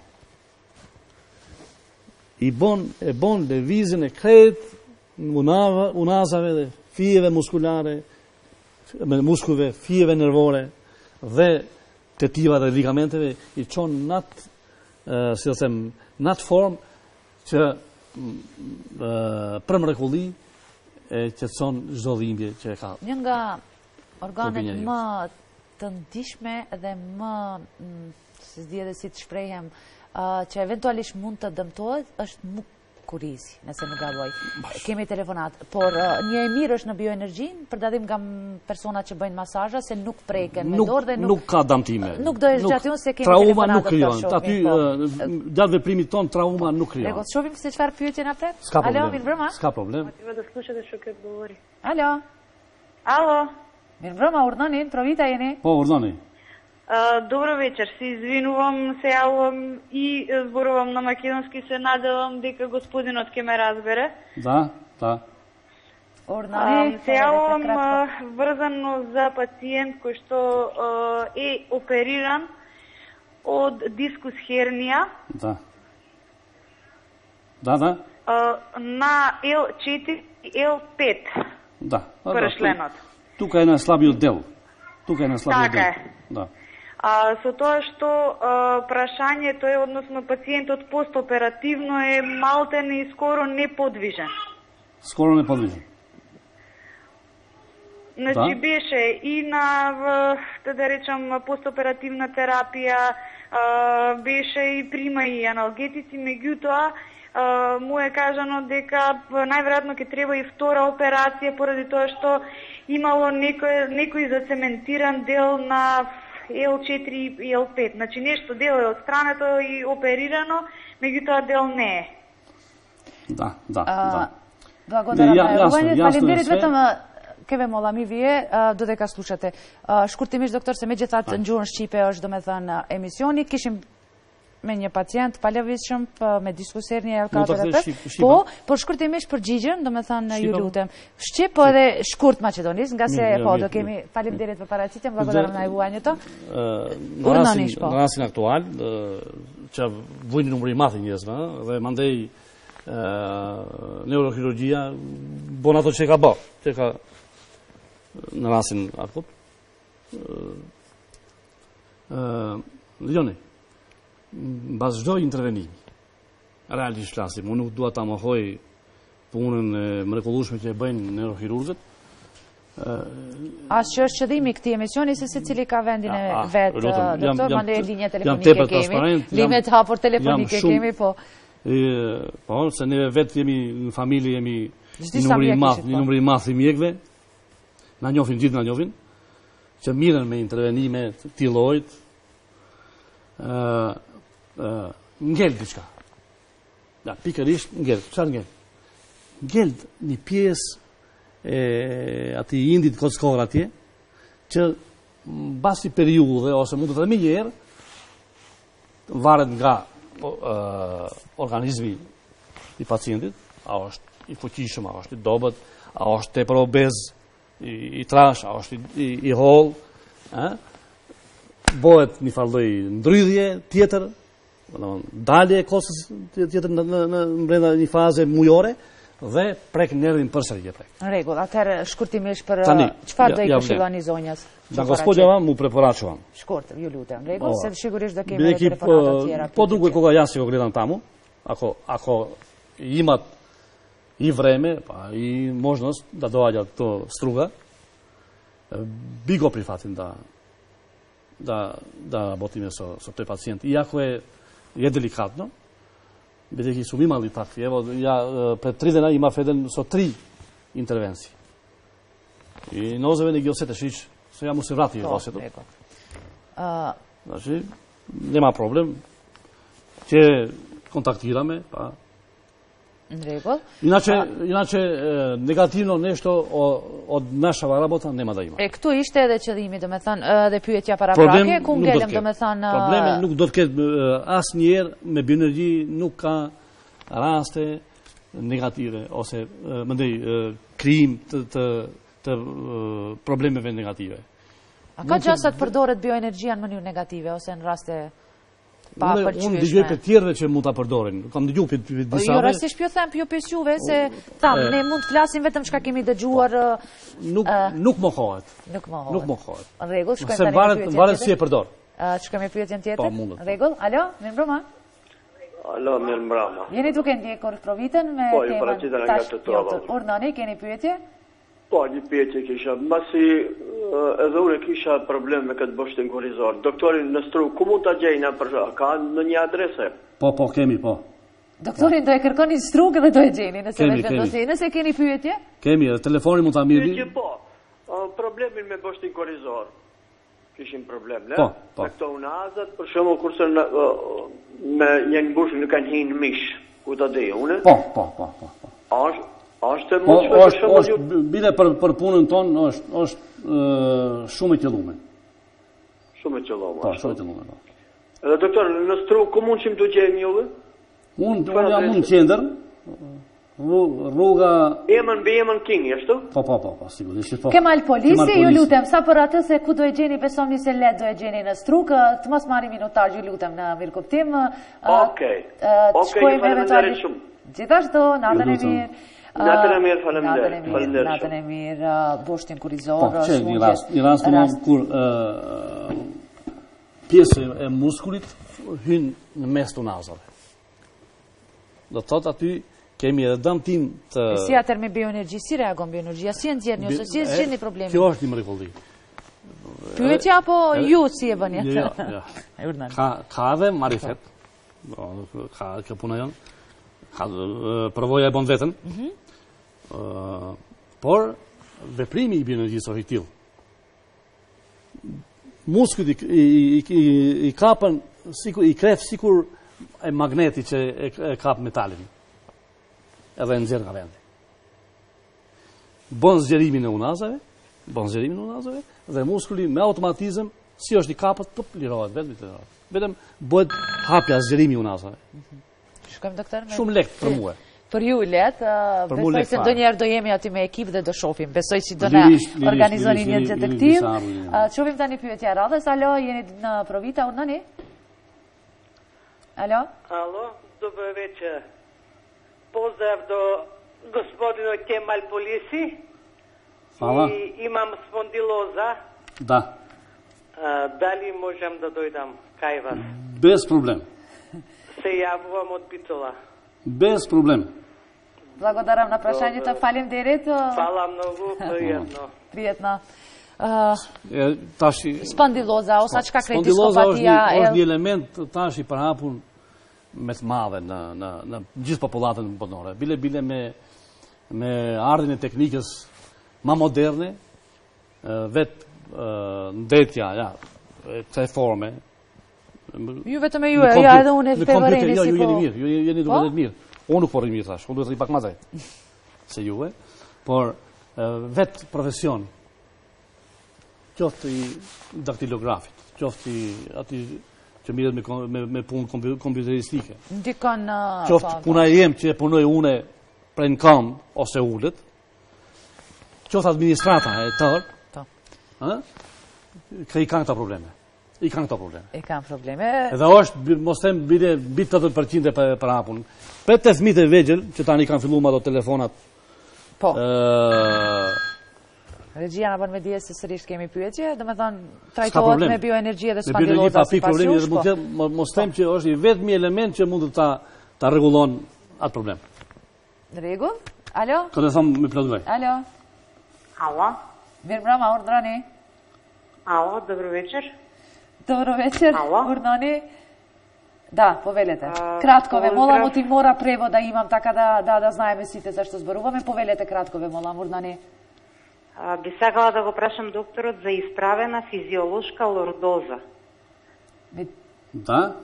I bon, e bon lëvizjen e kretë unave, unazave dhe fijeve muskulare, me muskujve, fijeve nervore dhe tetiva dhe ligamenteve, i çon nat, uh, si të them, nat form që uh, për mrekulli e qetëson çdo dhimbje që e ka. Një nga organet më të ndihshme dhe më, si di edhe si të shprehem, uh, që eventualisht mund të dëmtohet, është mukurizi, nëse nuk gaboj. Kemi telefonat, por uh, një e mirë është në bioenergjin, për datim nga personat që bëjnë masazha, se nuk preken me dorë dhe nuk... Nuk ka damtime. Nuk do e zgjatë unë se kemi trauma nuk telefonat krijon. Aty, uh, gjatë veprimit ton, trauma nuk krijon. Rego, shohim se çfarë pyetje na pret? S'ka problem. Alo, mirëmbrëma. S'ka problem. Alo. Alo. Mirëmbrëma, urdhëni, provita jeni? Po, urdhëni. Uh, Добро вечер, се извинувам, се јавувам и зборувам на македонски, се надевам дека господинот ќе ме разбере. Да, да. Urdhëni. Се јавувам врзано за пациент кој што uh, е опериран од дискус хернија. Да. Да, да. Uh, на Ел четири и Ел пет. Да. Прашленот. Тука е на слабиот дел. Тука е на слабиот така дел. Е. Да. А, со тоа што а, прашањето е, односно пациентот постоперативно е малтен и скоро неподвижен. Скоро неподвижен. Значи да. беше и на, в, да речам, постоперативна терапија, а, беше и прима и аналгетици, меѓутоа му е кажано дека најверојатно ќе треба и втора операција поради тоа што имало некој некој зацементиран дел на Ел четири и Ел пет. Значи нешто дел е отстрането и оперирано, меѓутоа дел не е. Да, да, А, да. Благодарам Не, ја- на јасно, Јување. јасно е Фалемдерит све. ветам ке ве молам и вие а, додека слушате. А, Shkurtimisht доктор se megjithatë në gjuhën shqipe është domethënë emisioni, kishim me një pacient palëvizshëm p- me diskusier një Mund ta L kthesh shqip- katërdhjetë. shqipa? Po, por shkurtimisht përgjigjen, domethënë ju Shqipa? lutem. Shqip po edhe shkurt maqedonisht, nga se Mirë, po mirë, do mirë. kemi faleminderit për paraqitjen, благодарам на Јувањето. Ë, Në Urnani, rastin, po. në rastin aktual, ë, që vujnë numri i madh i njerëzve, ë, dhe mandej ë, neurochirurgjia bon ato që ka bë, që ka në rastin akut. Ë, ë, Lioni, mbas çdo intervenimi, realisht flasim, unë nuk dua ta mohoj punën e mrekullueshme që e bëjnë neurochirurgët. As që është qëllimi i këtij emisioni se secili ka vendin e Ah, ah, vet, lutem, jam- doktor, jam- mandej linja jam telefonike tepër kemi, transparent, jam- limet hapur telefonike jam shumë- kemi, po. E, po, se ne vetë jemi në familje, jemi Çdi një sa numër i mjek madh, ishit, një po. numër i madh i mjekëve, na njohin gjithë na njohin, që mirën me intervenime të këtij llojit, ë ë ngel diçka. Ja, pikërisht ngel, çfarë ngel? Ngel një pjesë e atij indit kockor atje, që mbasi periudhe ose mund të themi një herë varet nga po, uh, organizmi i pacientit, a është i fuqishëm, a është i dobët, a është tepër obez, i, i trash, a është i, i, i holl, ë? Bëhet një farë lloj ndrydhje tjetër, domethënë dalje e kosës tjetër në, në, në brenda një faze mujore dhe prek nervin përsëri e prek. Në rregull, atëherë shkurtimisht për Tani, çfarë ja- do i ja këshilloni zonjas? Da gospodja mu preporačujem. Shkurt, ju lutem. Në rregull, se sigurisht do kemi Bile edhe ki telefonata po, tjera. po duke koga ja si go gledam tamo, ako, ako imat i vreme, pa i možnost da dođa to struga, bi go prihvatim da da da botime so so toj pacijent. Iako je je delikatno, бидејќи сум имали такви. Ево, ја пред три дена имав еден со три интервенции. И нозеве не ги осетеш, ич, сега му се врати Po, осетот. rregull. Ë, Значи, нема проблем. Ќе контактираме, па. në rregull. Иначе, иначе е, негативно нешто о- од нашава работа нема да има. E këtu ishte edhe qëllimi, domethënë, edhe pyetja Problem paraprake, ku nuk do ngelem të ketë. domethënë Probleme nuk do të ketë asnjëherë me bioenergji, nuk ka raste negative ose e, mendoj e, krijim të të, të e, problemeve negative. A ka gjasa të përdoret bioenergjia në mënyrë negative ose në raste pa Unë unë dëgjoj për pëlqyeshme? tjerëve që mund ta përdorin. Kam dëgjuar për për Po jo, disa rastisht pjo them pjo pes juve se tham, e. ne mund të flasim vetëm çka kemi dëgjuar, ë, nuk nuk mohohet. nuk më Nuk mohohet. Në rregull, shkojmë Se tani varet në pyetjen varet si e tjetër. përdor. Ë, shkojmë në pyetjen tjetër. Po, mundet. Në rregull, alo, mirëmbrëma. Alo, mirë mbrama. Jeni duke ndjekur provitën me Po, ju temën paraqitën nga tash të trova. jo, të urnani, keni pyetje? Po, një pyetje kisha. Mbasi eh, edhe unë kisha problem me këtë boshtin korrizor. Doktorin në stru, ku mund ta gjejna për ka në një adresë? Po, po, kemi, po. Doktorin do e kërkoni strugë dhe do e gjeni nëse Kemi, vetë vendosi. Nëse keni pyetje? Kemi, edhe telefoni mund ta Pyetje mirë. po. eh, Problemin me boshtin korrizor. Kishim problem, ne? Po, po. Me këto unazat, për shembull kurse në, eh, me një mbushë nuk kanë hinë mish. Ku ta di unë? Po, po, po, po. po. A është a është e Po, mundshme për është, shembull është, ju bile për, për punën tonë, është, është ë, shumë e qëllume. shumë e qellomë. Po, shumë e qëllume, po. Edhe doktor, në stru, ku mund qim të gjejmë juve? Unë, Çfarë unë jam adrese? unë në qendër, rru- rruga, Emën mbi emën King, ashtu? po, po, po, po, sigurisht, po. Kemal Polisi, Kemal ju Polisi. lutem, sa për atë se ku do e gjeni, besoni se let do e gjeni në strukë, të mos marri minutar, ju lutem në mirë kuptim. ë, Okej. ë, të Okej, shkojmë ju faleminderit eventualisht- shumë. Gjithashtu, natën e lutem. mirë. ë, Natën e mirë, faleminderit, Natën e mirë, faleminderit natën e mirë, ë, boshtin kurizor, Po, që një smundje, rast, një rast, rast kur ë, pjesë e muskulit hyn në mes të nazave. Do të thotë aty kemi edhe dëmtim të E si atër me bioenergji, si reagon bioenergjia, si e nxjerrni ose si e zgjidhni problemin? Kjo është një mrekulli. Pyetja apo ju si e bëni Jo, atë? jo. E urdhën. Ka ka edhe marifet. Do, ka kjo puna jon. përvoja e bon vetën, por veprimi i bioenergjisë është i tillë. Muskujt i kapën, i kref sikur e magneti që e kap metalin, edhe nxjerr nga vendi. Bën zgjerimin e unazave, bën zgjerimin e unazave, dhe muskuli me automatizëm, si është i kapët, pëp, lirohet, vetëm lirohet. Vetëm bëhet hapja zgjerimi i unazave. Shkojmë doktor? Shumë lehtë për mua. Për ju letë, besoj se ndonjëherë do jemi aty me ekip dhe do shohim. Besoj që do na organizoni një gjë të tillë. Shohim tani pyetja radhës. Alo, jeni në Provita, urdhani? Alo? Alo, добър вечер. Поздрав до господина Кемал Полиси. Hvala. И имам спондилоза. Da. А, дали можем да дојдам кај вас? Без проблем. Се јавувам од Битола. Без проблем. Благодарам на прашањето. Фалемдерет. Фала многу, пријатно. Пријатно. E, tash Spondilloza, osaqka krejt Spondilloza është një, diskopatia. është një element tash i përhapur me të madhe në në në gjithë popullatën botërore. Bile bile me me ardhin e teknikës më moderne, vet ndetja, ja, kësaj forme. Ju vetëm e ju, ja edhe unë e fevoreni jo, si ju po. jeni mirë, ju jeni duke të mirë. Unë nuk po rri mirë tash, unë duhet të rri pak më tej. Se juve, por vet profesion qoftë i daktilografit, qoftë i ati që mirët me, me, me punë kompjuteristike. Ndikon uh, qoftë puna e jem që e punoj une prej në kam ose ullet, qoftë administrata e tërë, që i kanë këta probleme. I kanë këta probleme. I kanë probleme. Edhe është, mos them, bide bitë të përqinde për, për hapun. Për të fëmijët e vegjël, që tani kanë fillu ma do telefonat, po. E, Regjia në bën me dje se sërish kemi pyetje, dhe me thonë trajtohet me bioenergjie dhe spandilloza si pas jush, po? Mos them që është i vetëmi element që mund të ta, ta regulon atë problem. Në rregull? Alo? Këtë e thamë me plotëgoj. Alo? Alo? Mirë mbrëma, urdhroni. Alo, dobro večer. Dobro večer, Alo? urdhroni. Da, povedete. A, Краткove, мола pozdrav. му ти мора превода имам, така да, да, да знаеме сите зашто зборуваме. Повелете краткове, молам, urdhani. А, би сакала да го прашам докторот за исправена физиолошка лордоза. Da?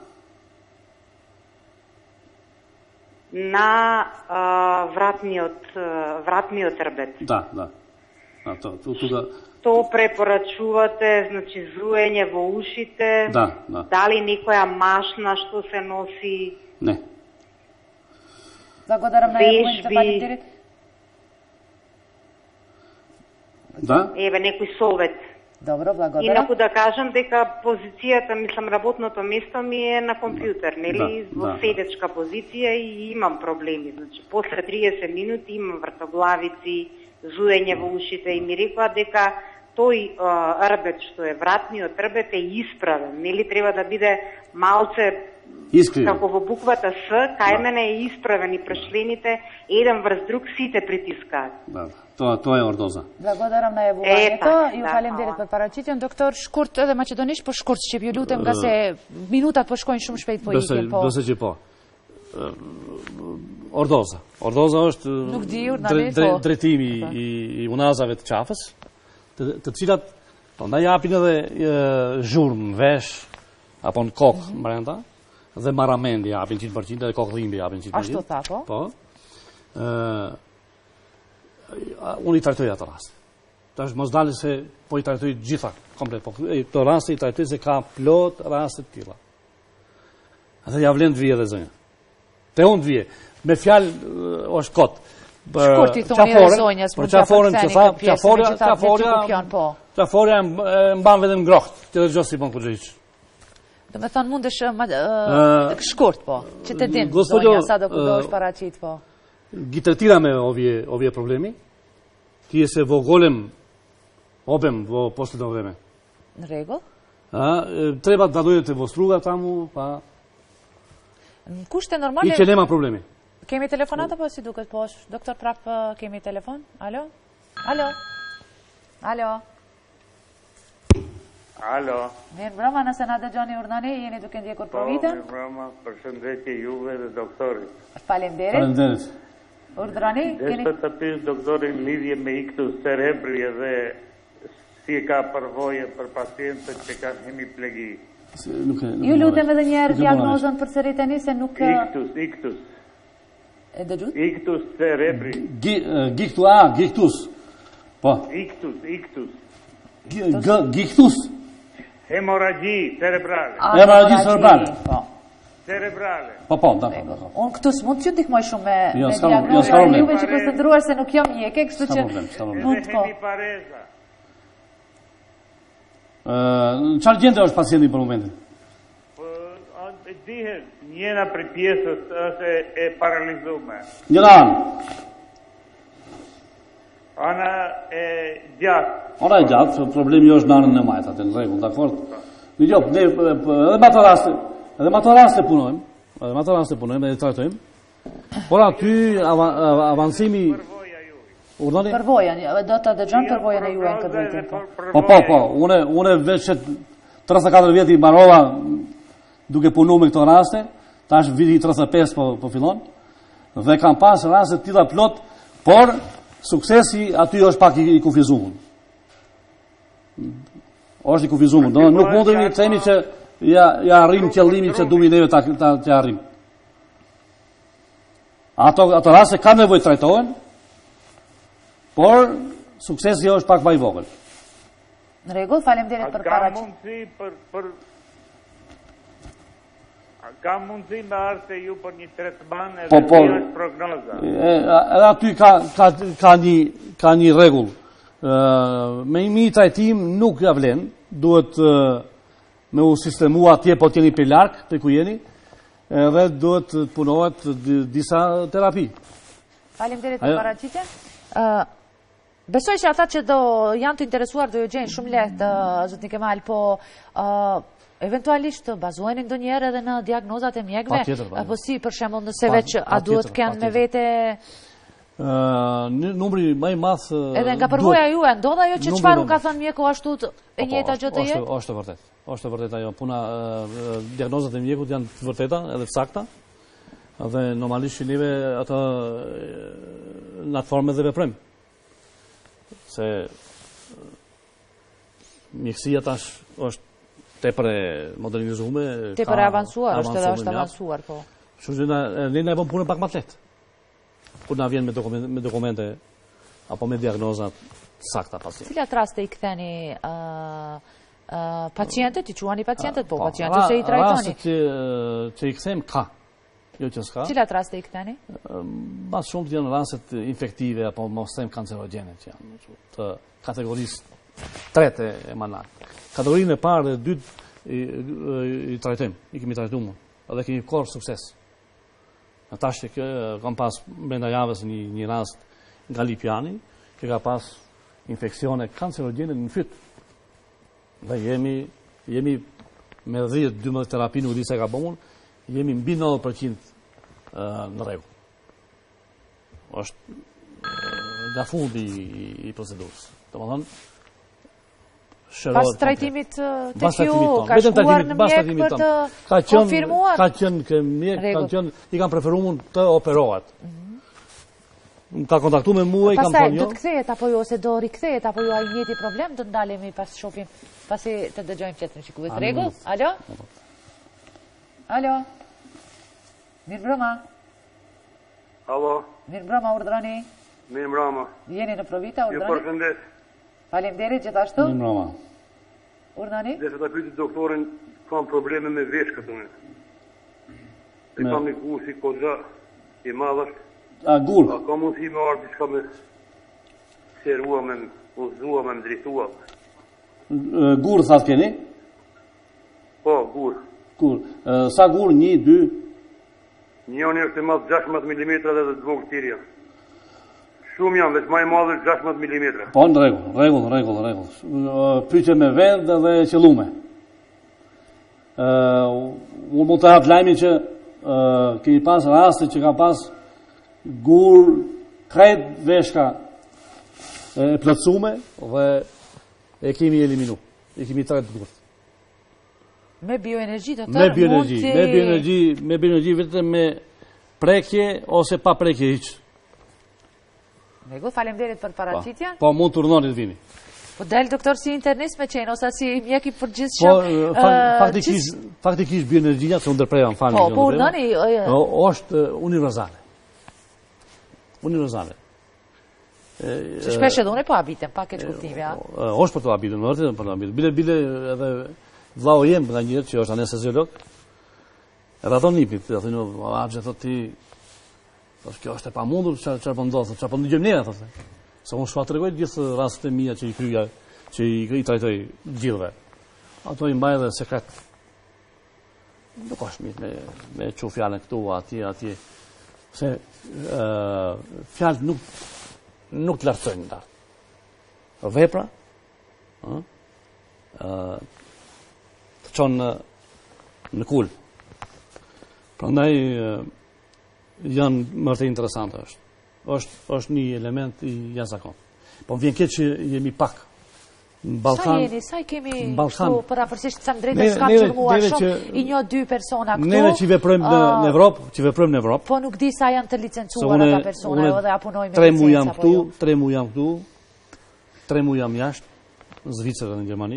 На а, вратниот, а, вратниот рбет. Da, da. Da, to, tu, tu da, То препорачувате, значи зуење во ушите? Da, da. Дали некоја машна што се носи? ne. Благодарам на Вежби. евоите панитери. Da? Еве некој совет. Добро, благодарам. Инаку да кажам дека позицијата, мислам, работното место ми е на компјутер, нели, Да, во да. седечка позиција и имам проблеми. Значи, после триесет минути имам вртоглавици, зуење во ушите и ми рекоа дека тој а, рбет што е вратниот рбет е исправен, нели треба да биде малце Искрено. како во буквата С, кај мене е исправен и прешлените еден врз друг сите притискаат. Da, to, to je ordoza. Благодарам на Е, јавувањето. така, Ju да, фалемдерет хвала. për paraqitjen. Doktor, shkurt edhe maqedonisht, po shkurt shqip. Ju lutem nga se minutat po shkojnë shumë shpejt, po Besoj, ikin, po. besoj që po. Ë, Ordoza. Ordoza është Nuk di, urdhani, dre- dre- po. drejtimi i, i unazave të qafës, të, të cilat po, na japin edhe e, zhurmë, vesh, apo në kokë brenda, dhe maramendi japin njëntëqind për qind, edhe kokë dhimbje japin njëntëqind për qind. Ashtu tha, po. Po. Ë, unë i trajtoj atë rast. Tash mos dalë se po i trajtoj gjitha komplet, po e, këto raste i trajtoj se ka plot raste të tilla. Atë ja vlen të vije dhe zënja. Te unë të vije. Me fjalë ë, është kot. Për Shkurt i thoni qaforen- edhe zonjës, për mund t'ja qaforen që përktheni tha, këtë pjesë, qaforja, megjithatë ne qaforja, që kupjon, po. qaforja e mb- e mban vetëm ngrohtë, që dhe gjë si bon kur gjë. Do me thonë mundesh ma, Ë, uh, shkurt, po. Që të din, Gospodjo, zonja, sa do kudosh ë, paraqit, po. Gitërtira me ovje, ovje problemi, ti e se vogolem, obem vo posle do vreme. Në rregull. A, e, treba da dojdete vo struga tamu, pa Në kushte i normale, që nema problemi. kemi telefonat apo si duket, po? Doktor, prap ë, kemi telefon? Alo? Alo? Alo? Alo. Mirë mbrëma, nëse na dëgjoni urdhani, jeni duke ndjekur provitën? Po, mirë mbrëma, përshëndetje juve dhe doktorit. Faleminderit. Faleminderit. Urdhrani, keni Deshte të pyes doktorin lidhje me iktus cerebri dhe si ka përvoje për pacientët që kanë hemiplegi. Ju lutem edhe një herë diagnozën përsëri tani se nuk Iktus, iktus. e dëgjut? Iktus cerebri. Giktu, a, giktus. Po. Iktus, iktus. Giktus. Hemorragji cerebrale. Hemorragji cerebrale. Po. Cerebrale. Po, po, dakor. Unë këtu s'mund të ndihmoj shumë me, Jo, me s'ka- jo, diagnozën s'ka e problem. juve që përshëndruar se nuk jam mjeke, kështu S'ka që problem, s'ka problem. mund Edhe po. hemipareza. Në çfarë gjendje është pacienti për momentin? Po, a- e dihet, njëna për pjesës është e, e paralizume. Njëra anë. Ana e gjatë. Ora e gjatë, problemi është në anën e majtë, atë në rregull, dakor? Në jo, ne p- p- edhe me ato raste, edhe me ato raste punojmë, edhe me ato raste punojmë dhe trajtojmë. Por aty ava- av- avancimi Përvoja ju. urdhani? Përvojën, do të dëgjon përvojën e juaj në këtë drejtim. po. Po, po, po, une, une veç që tridhjetë e katër vjeti mbarova duke punu me këto raste, tash viti tridhjetë e pesë po, po fillon, dhe kam pas raste të tilla plot, por suksesi aty është pak i, i kufizuar. Është i kufizuar. Do nuk mundemi të themi që ja, ja arrim qëllimin që duam neve ta, ta, ta arrim. Ato, ato raste kanë nevojë të trajtohen, por suksesi është pak më i vogël. Në rregull, faleminderit A për ka paraqitjen. mundësi për për A ka mundësi me arte ju për një tretman edhe Po, po. si është prognoza? E, edhe aty ka, ka, ka një, ka një rregull. Ë, me një trajtim nuk ja vlen, duhet ë, me u sistemu atje po t'jeni për larg, për ku jeni, edhe duhet të punohet di- disa terapi. Faleminderit për Ajo- paraqitjen. Ë Besoj që ata që do janë të interesuar do ju gjejnë shumë lehtë, uh, zotni Kemal, po uh, eventualisht të bazoheni ndonjëherë edhe në diagnozat e mjekëve, Patjetër, patjetër. apo si për shembull nëse Pa- veç a patjetër, duhet të kenë me patjetër. vete Ë, n- numri më i madh ë, edhe nga duhet- përvoja juaj, ndodh ajo që Numri çfarë më u ka madh. thënë mjeku ashtu të- e Po, po, njëjta është- gjë të është- jetë? Është e vërtet. Është e vërtet ajo. Puna ë, ë, diagnozat e mjekut janë të vërteta edhe të sakta. Dhe normalisht që neve ato ë, në atë formë dhe veprojmë. Se ë, mjekësia tash është tepër e modernizuar, Tepër e avancuar, është edhe është mjaft. avancuar, po. Kështu që na ne na e bën punën pak më të lehtë. Kur na vjen me dokumente, me dokumente apo me diagnoza të sakta pacientit. Cilat raste i ktheni ë ë pacientët, i quani pacientët, po, Po, pacientët ra- se i trajtoni. Rastet që që i kthem ka. Jo që s'ka. Cilat raste i ktheni? Mas shumë të janë rastet infektive apo mos them kancerogjene që janë të kategorisë trete e manat. Kategorinë e parë dhe dytë i, i, i trajtojmë, i kemi trajtuar, edhe kemi korë sukses. Në tash që kë, kam pas brenda javës një, një rast nga Lipjani, që ka pas infeksione kancerogjene në fyt. Dhe jemi, jemi me dhjetë dymbëdhjetë terapi, nuk di se ka bëmur, jemi mbi nëntëdhjetë përqind ë, në rregull. Është ë, nga fundi i, i procedurës. Domethënë shërohet Pas komplet. trajtimit ë, Pas tek ju, trajtimit tonë. ka Vetëm shkuar trajtimit, në pas mjek trajtimit për tonë. të Ka qenë konfirmuar? ka qenë që mjek, ka Rregull. qenë i kanë preferuar të operohet. Më ka kontaktuar me mua, i kam Pastaj thonë do jo. të kthehet apo jo, ose do rikthehet apo jo ai njëjti problem, do ndalemi pas shohim, pasi të dëgjojmë tjetrin shikues. A, Rregull? nuk. Alo? Alo? Mirëmbrëma. Alo, Mirëmbrëma, urdhroni. mirë mbrama. Jeni në Provita, Ju urdhroni. përshëndes. Faleminderit gjithashtu. Një mbroma. Urdhroni. Dhe se ta pyeti doktorin, kam probleme me veshkët unë. E Me- kam një ku si koza i madhësht. A gur. A ka mundësi me ardhë diçka me serua, me uzua, me ndritua. Ë, Gur thatë keni? Po, gur. Gur. Ë, Sa gur? Një, dy. Njëni është e madhë gjashtëdhjetë milimetra dhe të vogël tirja. Shumë janë, veç ma i madhë është gjashtëdhjetë milimetra. Po, në rregull, rregull, rregull, rregull. Ë, Pyetje me vend dhe qellume. Ë, unë mund të hap lajmin që ë kemi pas raste që ka pas gur krejt veshka e plotësume dhe e kemi eliminu. i kemi tre të gurtë. Me bioenergji, doktor? Me bioenergji, me bioenergji, me bioenergji vetëm me prekje ose pa prekje hiç. Rregull, faleminderit për paraqitjen. Po, mund të urdhënoni të vini. Po del doktor si internist me qenë ose si mjek i përgjithshëm. Po, faktikisht, faktikisht bioenergjia se u ndërpreva, më falni. Po, po urdhëni, është universale. Universale. Se shpesh edhe unë po habitem, pak e kuptimi, a? Është për të habitur, në vërtetë për të habitur. Bile bile edhe vllau jem nga njëherë që është anesteziolog. Edhe ato nipit, ja thonë, "A gjë thotë ti, thotë kjo është e pamundur, çfarë po ndodh, çfarë po ndëgjojmë ne thotë." Se unë shfa të regoj gjithë rastet e mija që i kryja, që i trajtoj gjithve. Ato i mbaj dhe sekret. Nuk është mirë me, me që fjallën këtu, atje, atje. Se uh, fjallët nuk, nuk të lartësojnë ndarë. Vepra, uh, uh, të qonë në, në kull. Prandaj uh, janë mërte interesante është. është është një element i jashtëzakonshëm. Po vjen keq që jemi pak në Ballkan. Sa jeni, sa i kemi këtu përafërsisht sa drejtë s'ka çurmuar shumë i një dy persona këtu. Neve që veprojmë në në Evropë, që veprojmë në Evropë. Po nuk di sa janë të licencuar ata persona edhe apo punojnë me tre muaj jam këtu, tre muaj jam këtu, tre muaj jam jashtë, në Zvicër dhe në Gjermani.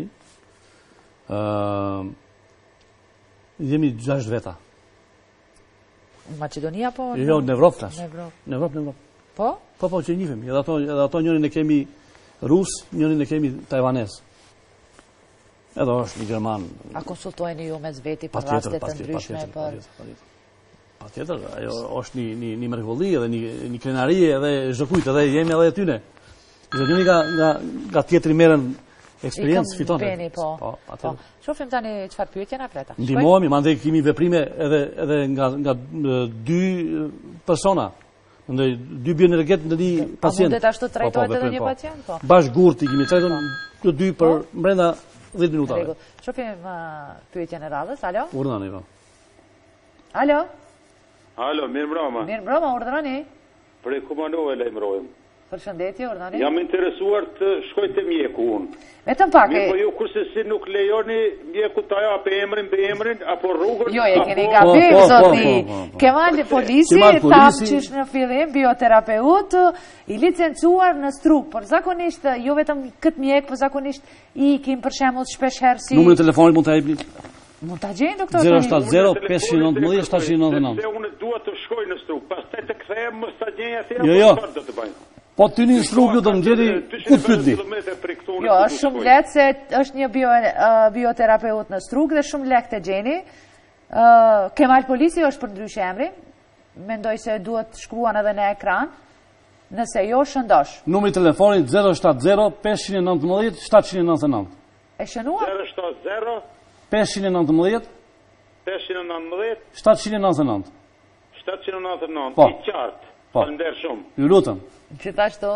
Ë jemi gjashtë veta. Në Maqedonia po? Jo, në Evropë tash. Në Evropë. Në Evropë, në Evropë. Po? Po, po, që njifim. Edhe ato, edhe ato njërin e kemi rus, njërin e kemi tajvanez. Edhe është një Gjerman. A konsultojnë ju mes veti për rastet të ndryshme për... Pa tjetër, ajo është një, një, një mrekulli edhe një, një krenarie edhe zhëkujt edhe jemi edhe atyne. Dhe njëni nga, nga, nga tjetëri merën eksperiencë fiton. Peni, po. Po, po. Shofim tani çfarë pyetje na preta. Ndihmohemi, mandej kemi veprime edhe edhe nga nga dy persona. Ndaj dy bioenerget në një pacient. A mundet ashtu të trajtohet edhe një pacient? Po. Bash gurti kemi trajtuar të dy për brenda dhjetë minutave. Rregull. Shofim pyetjen e radhës. Alo? Urdhani po. Alo? Alo, mirë mbroma. Mirë mbroma, urdhëroni. Për e Kumanove lajmërojmë. Përshëndetje, urdhëroni. Jam interesuar të shkoj te mjeku unë. Vetëm pak. Mirë, po ju kurse si nuk lejoni mjeku ta japë emrin be emrin apo rrugën. Jo, e keni gabim zotni. Kemal polisi thash që është në fillim bioterapeut i licencuar në Strug, por zakonisht jo vetëm këtë mjek, por zakonisht i ikim për shembull shpesh herë si numrin e telefonit mund ta jepni. Mund ta gjejnë doktor? zero shtat zero pesë nëntëmbëdhjetë shtat nëntëdhjetë nëntë. Se unë dua të shkoj në Strug, pastaj të kthehem mos ta gjej atë apo çfarë do të bëj. Po ty në Strug ju do të ngjeri ku pyetni. Jo, është shumë lehtë se është një bio, uh, bioterapeut në Strug dhe shumë lehtë të gjeni. Uh, Kemal polisi është për ndryshe emri. Mendoj se duhet shkruan edhe në ekran. Nëse jo, shëndosh. Numri i telefonit zero shtat zero pesë nëntëmbëdhjetë shtat nëntëdhjetë nëntë. E shënuar? zero shtat zero pesë nëntëmbëdhjetë pesë nëntëmbëdhjetë shtat nëntëdhjetë nëntë. shtat nëntëdhjetë nëntë. Po. I qartë. Po. Faleminderit shumë. Ju lutem. Gjithashtu.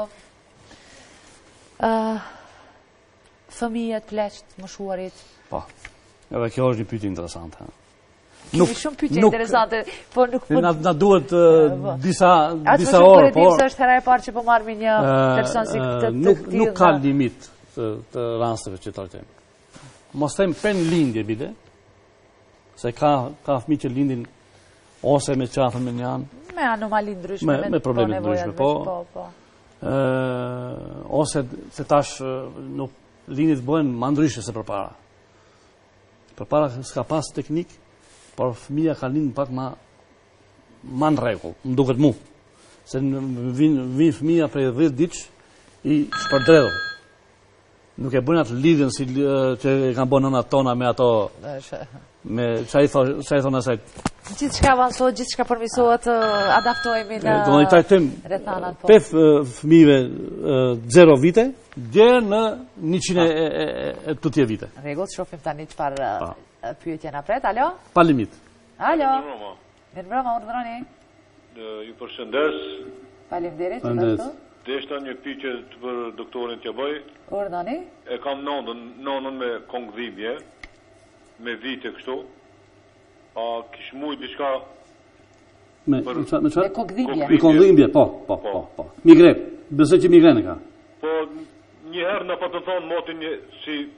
Uh, fëmijët, pleqt, moshuarit. Po. Edhe kjo është një pyetje interesante. Kemi shumë pyetje interesante, po nuk po. Na na duhet uh, disa A disa orë, po. Atë është hera e parë që po marr me një person si këtë. Nuk nuk ka limit të, të rasteve që trajtojmë. Mos them pen lindje bile. Se ka ka fëmijë që lindin ose me qafën me njan, me anomali ndryshme, me, me probleme ndryshme, po. po, po. Ë ose se tash nuk lindit bëhen më ndryshe se përpara. Përpara s'ka pas teknik, por fëmia ka lind pak më më në rregull, më duket mu. Se vin vin fëmia prej dhjetë ditësh i shpërdredhur. Nuk e bën atë lidhjen si që e kanë bën nëna tona me ato me çai thonë çai thonë asaj. Gjithçka avancohet, gjithçka përmirësohet, adaptohemi në do të trajtojmë rrethanat po. Pef fëmijëve zero vite deri në njëqind e tutje vite. Rregull, shohim tani çfarë pyetje na pret. Alo? Pa limit. Alo. Mirëmbrëma, urdhëroni. Ju përshëndes. Faleminderit. Deshta një pyetje për doktorin t'ja bëj. Urdhëroni. E kam nonën, nonën me kongdhimje, me vite kështu. A kish mujt diçka me me çfarë? Me kongdhimje. Me kongdhimje, po, po, po, po. Migren. Besoj që migrenë ka. Po një herë na po të thon motin një si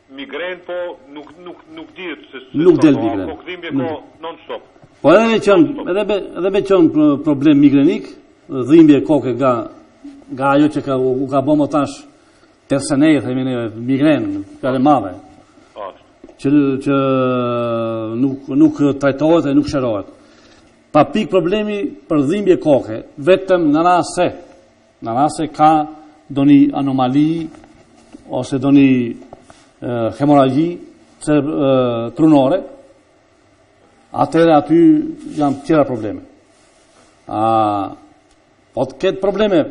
migren, po nuk nuk nuk dihet se nuk del migren. Po këdhimbje ko non stop. Po edhe me qenë, edhe me edhe me qenë problem migrenik, dhimbje koke nga nga ajo që ka u ka bëmë tash personej, themi ne migren, fjalë madhe. Që që nuk nuk trajtohet dhe nuk shërohet. Pa pik problemi për dhimbje koke, vetëm në rast se në rast se ka doni anomali ose doni hemoragji se trunore, atëherë aty janë tjera probleme. A po të ketë probleme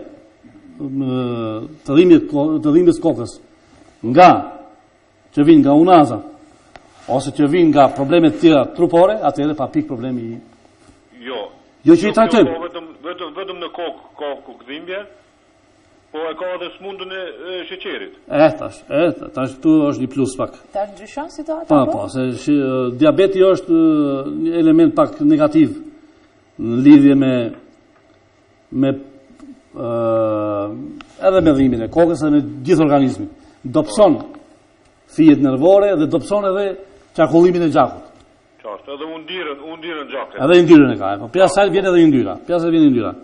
të dhimbjes të dhimbjes kokës nga që vinë nga unaza ose që vinë nga probleme të tjera trupore, atëherë pa pik problemi. Jo. Jo që i trajtojmë. Jo, vetëm vetëm vetëm në kokë ka kokëdhimbje, po e ka edhe smundën e sheqerit. E tash, e tash këtu është një plus pak. Tash ndryshon situata? Po, po, se shi, diabeti është një element pak negativ në lidhje me me uh, edhe me dhimbjen e kokës edhe me gjithë organizmin. Dobson fijet nervore dhe dobson edhe qarkullimin e gjakut. Qartë, edhe undirën, undirën gjakut. Edhe yndyrën e ka. Po pjesa saj vjen edhe yndyra. Pjesa saj vjen yndyra.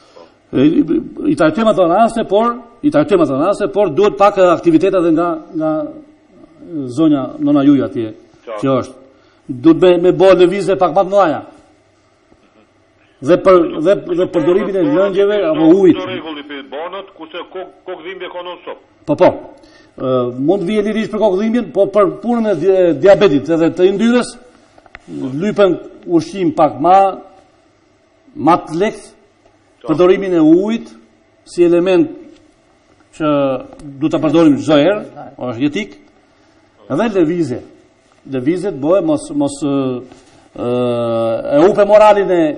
I trajtojmë ato raste, por i trajtojmë ato raste, por duhet pak aktivitet edhe nga nga zonja nona juaj atje që është. Duhet me, me bëj lëvizje pak më të mëdha. Dhe për dhe dhe përdorimin e lëngjeve apo ujit. Do rregulli për banat, kurse kokëdhimbje ka non stop. Po po. Uh, mund vjen lirish për kokëdhimbjen, po për punën e diabetit edhe të yndyrës lypen ushqim pak më më të lehtë, përdorimin e ujit si element që du të përdorim çdo herë, është jetik, edhe lëvizje. Lëvizjet bëhe mos mos uh, e upe moralin e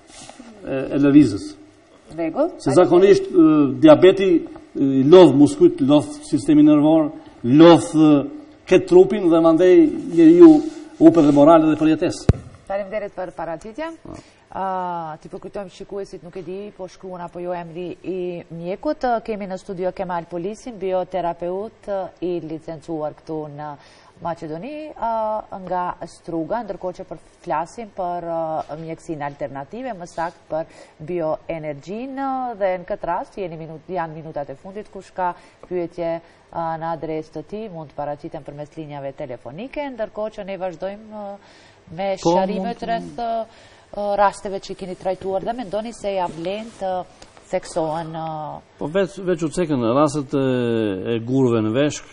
e lëvizjes. Rregull. Se zakonisht uh, diabeti i lodh muskujt, lodh sistemin nervor, lodh uh, këtë trupin dhe mandej njeriu upe dhe morale dhe përjetesë. Faleminderit për paraqitjen. Uh, ti po kujtojmë shikuesit, nuk e di, po shkruan apo jo emri i mjekut. Kemi në studio Kemal Polisin, bioterapeut i licencuar këtu në Maqedoni uh, nga Struga, ndërkohë që për flasim për uh, mjekësinë alternative, më saktë për bioenergjinë, dhe në këtë rast jeni minut, janë minutat e fundit, kush ka pyetje uh, në adresë të tij mund të paraqiten përmes linjave telefonike, ndërkohë që ne vazhdojmë uh, me po, sharimet rreth uh, rasteve që keni trajtuar dhe mendoni se ja vlen të theksohen uh... Po veç veç u cekën rastet e, e gurëve në veshk,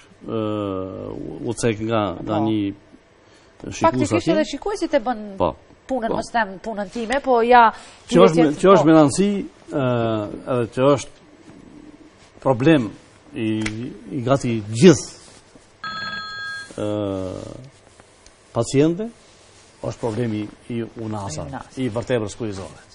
u cek nga nga një shikues atje. Faktikisht edhe shikuesit e bën po, punën, po. mos them punën time, po ja që është që është me rëndësi edhe që është problem i i gati gjithë ë pacientëve, është problemi i unazave, i vertebrës kryesore.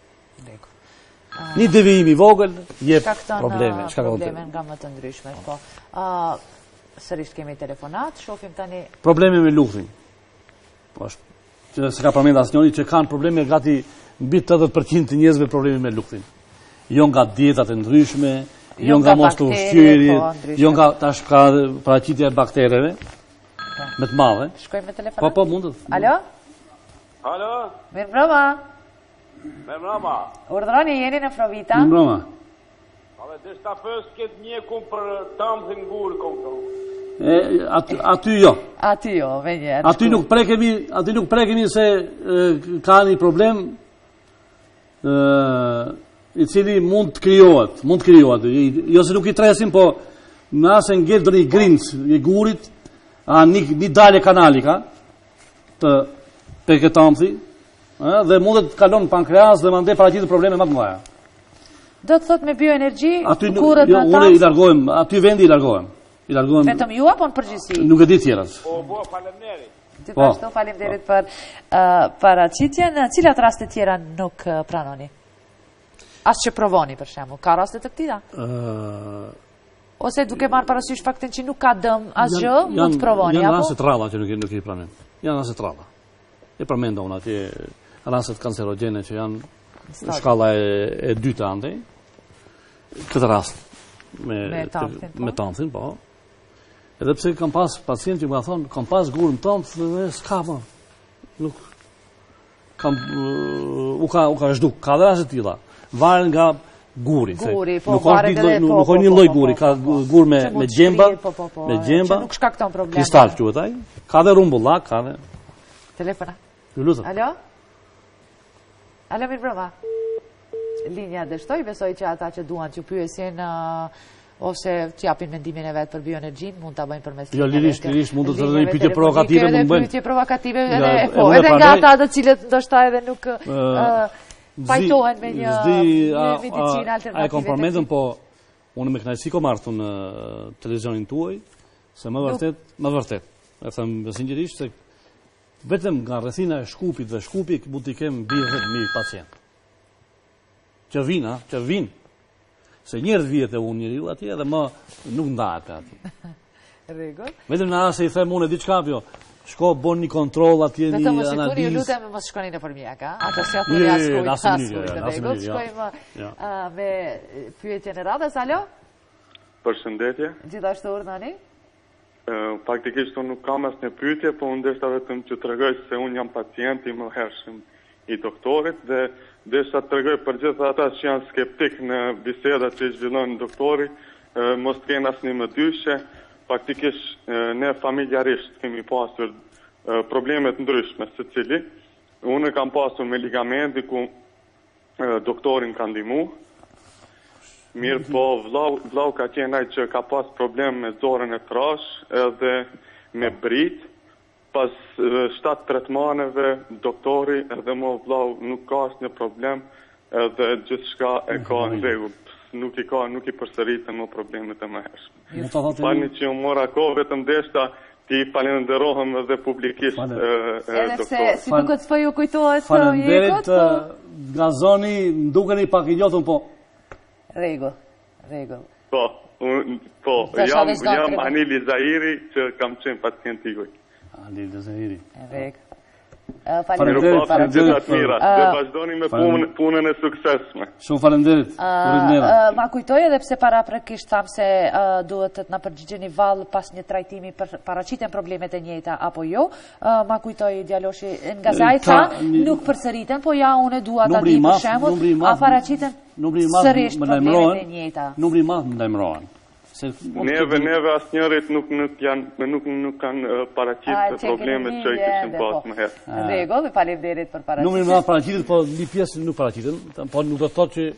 Një devijim i vogël jep probleme, shkakton probleme nga më të ndryshme, po. Ë sërish kemi telefonat, shohim tani probleme me luftin. Po është që s'ka përmend asnjëri që kanë probleme gati mbi tetëdhjetë përqind të njerëzve probleme me luftin. Jo nga dietat e ndryshme, jo, jo nga mos të ushqyerit, po, jo nga tash ka paraqitja e baktereve. Me të madhe. Shkojmë me telefonat. Po po mundet. Alo? Alo? Mirëmbrëma. Mirëmbrëma. Urdhroni, jeni në Frovita? Mirëmbrëma. Ale dhe shta fës këtë një kumë për tamë dhe ngurë këmë. E, aty, aty jo. Aty jo, me njerë. Aty nuk prekemi, aty nuk prekemi se e, ka një problem e, i cili mund të krijohet, mund të krijohet. Jo se nuk i tresim, po në asë ngell do një grinës i gurit, a një, një dalje kanali ka, të peketamthi, dhe mundet të kalon pankreas dhe mande paraqitet probleme më të mëdha. Do të thot me bioenergji, kurët jo, në tamë? Unë i largohem, aty vendi i largohem. I largohem. Vetëm ju apo në përgjithësi? Nuk e di tjerat. Po, po, faleminderit. Gjithashtu faleminderit për uh, paraqitjen. Cilat raste tjera nuk uh, pranoni? As që provoni për shembull, ka raste të këtilla? Uh, Ose duke marrë parasysh faktin që nuk ka dëm asgjë, mund të provoni janë apo? Janë raste të rralla që nuk nuk i pranojmë. Janë raste të rralla. E përmenda unë atje rastet kancerogjene që janë në shkalla e, e dytë andej. Këtë rast me me tamthin, po. Edhe pse kam pas pacient që më ka thonë, kam pas gurën tonë, dhe s'ka më. Nuk, kam, u ka, u ka zhduk, ka dhe raste tilla. Varen nga guri. Guri, po, nuk varet edhe, po, nuk po, ka një po, lloj po, guri, po, ka po, gur me, që mund me të gjemba, shkrijë, po, po, po, me gjemba, që nuk shkakton probleme. Kristal quhet ai, ka dhe rumbullak, ka dhe... Telefona. Ju lutem. Alo? Alo, mirë broma. Linja dështoj, besoj që ata që duan që pyesin uh, ose që japin mendimin e vetë për bioenergjin, mund ta bëjnë përmes Jo, lirisht, lirisht, mund të të rëdhej pyetje telefonike, provokative, mund edhe bëjnë. pyetje provokative, Ja, edhe, e po, unë e edhe nga pranoj. ata të cilët ndoshta edhe nuk uh, pajtohen me një, Zdi, një a- medicinë a- alternative. A e komprometën, po, unë me knajsi kom artu në televizionin tuaj, se më vërtet, më vërtet. E thëmë sinqerisht se vetëm nga rrethina e Shkupit dhe Shkupi mund t'i kem mbijë mijë pacient. Që vinë, a, që vinë. Se njerëz vihet e unë njeriu atje dhe më nuk ndahet atje. Rregull. Vetëm në asë i them unë diçka jo. Shko bën një kontroll atje, një Vetëm mos shikoni, ju analizë. lutem mos shkoni nëpër mjek, a? Ato si ato Jo, jo, jo, jashtëkujt, në asnjë mënyrë, jashtëkujt, jo, në asnjë rregull. mënyrë, jo. Shkojmë Jo. uh, me pyetjen e radhës, alo? Përshëndetje. Gjithashtu urdhani. Uh, faktikisht unë nuk kam asnjë pyetje, po unë desha vetëm që tregoj se unë jam pacient i mëhershëm i doktorit dhe desha të tregoj për gjithë ata që janë skeptik në bisedat që i zhvillon doktori, uh, mos të kenë asnjë më dyshe. Faktikisht uh, ne familjarisht kemi pasur uh, probleme të ndryshme secili. Unë kam pasur me ligamenti ku uh, doktorin ka ndihmu. Mirë, po vlau, vlau ka qenë ai që ka pas problem me zorën e trash edhe me brit. Pas shtatë tretmaneve, doktori edhe mo vlau nuk ka asnjë problem edhe gjithçka e ka në rregull. Nuk i ka, nuk i përsëritën më problemet e mëhershme. Falni që u mora kohë, vetëm deshta ti falenderohem edhe publikisht e, e, Edhe pse doktor. si duket s'po ju kujtohet Faleminderit, mjekut, po nga zoni, ndukeni pak i njohur, po rregull, rregull. Po, un, po, Tash jam, edhe s'ka jam problem. Anili Zahiri që kam qenë pacient i juaj. Ali Dezahiri. Rregull. Faleminderit, Faleminderit, faleminderit. gjithat mira. Dhe vazhdoni me punën, punën e suksesshme. Shumë faleminderit. Urimnera. Uh, ma kujtoj edhe pse para prekisht tham se uh, duhet të na përgjigjeni vallë pas një trajtimi për paraqiten problemet e njëjta apo jo. Uh, ma kujtoj djaloshi nga se ai Ka tha një- nuk përsëriten, po ja unë dua ta Numri di i për madh, shembull, numri i a madh, paraqiten numri i madh sërish më problemet e lajmërohen. njëjta. Numri i madh më lajmërohen. Se Neve, neve asnjërit nuk nuk janë nuk nuk kanë uh, A, paraqitur çekin problemet që i lidhje, kishin dhe pas po. më herë. Rregull, faleminderit për paraqitjen. numri i madh paraqitet, po një pjesë nuk paraqiten, po nuk do të thotë që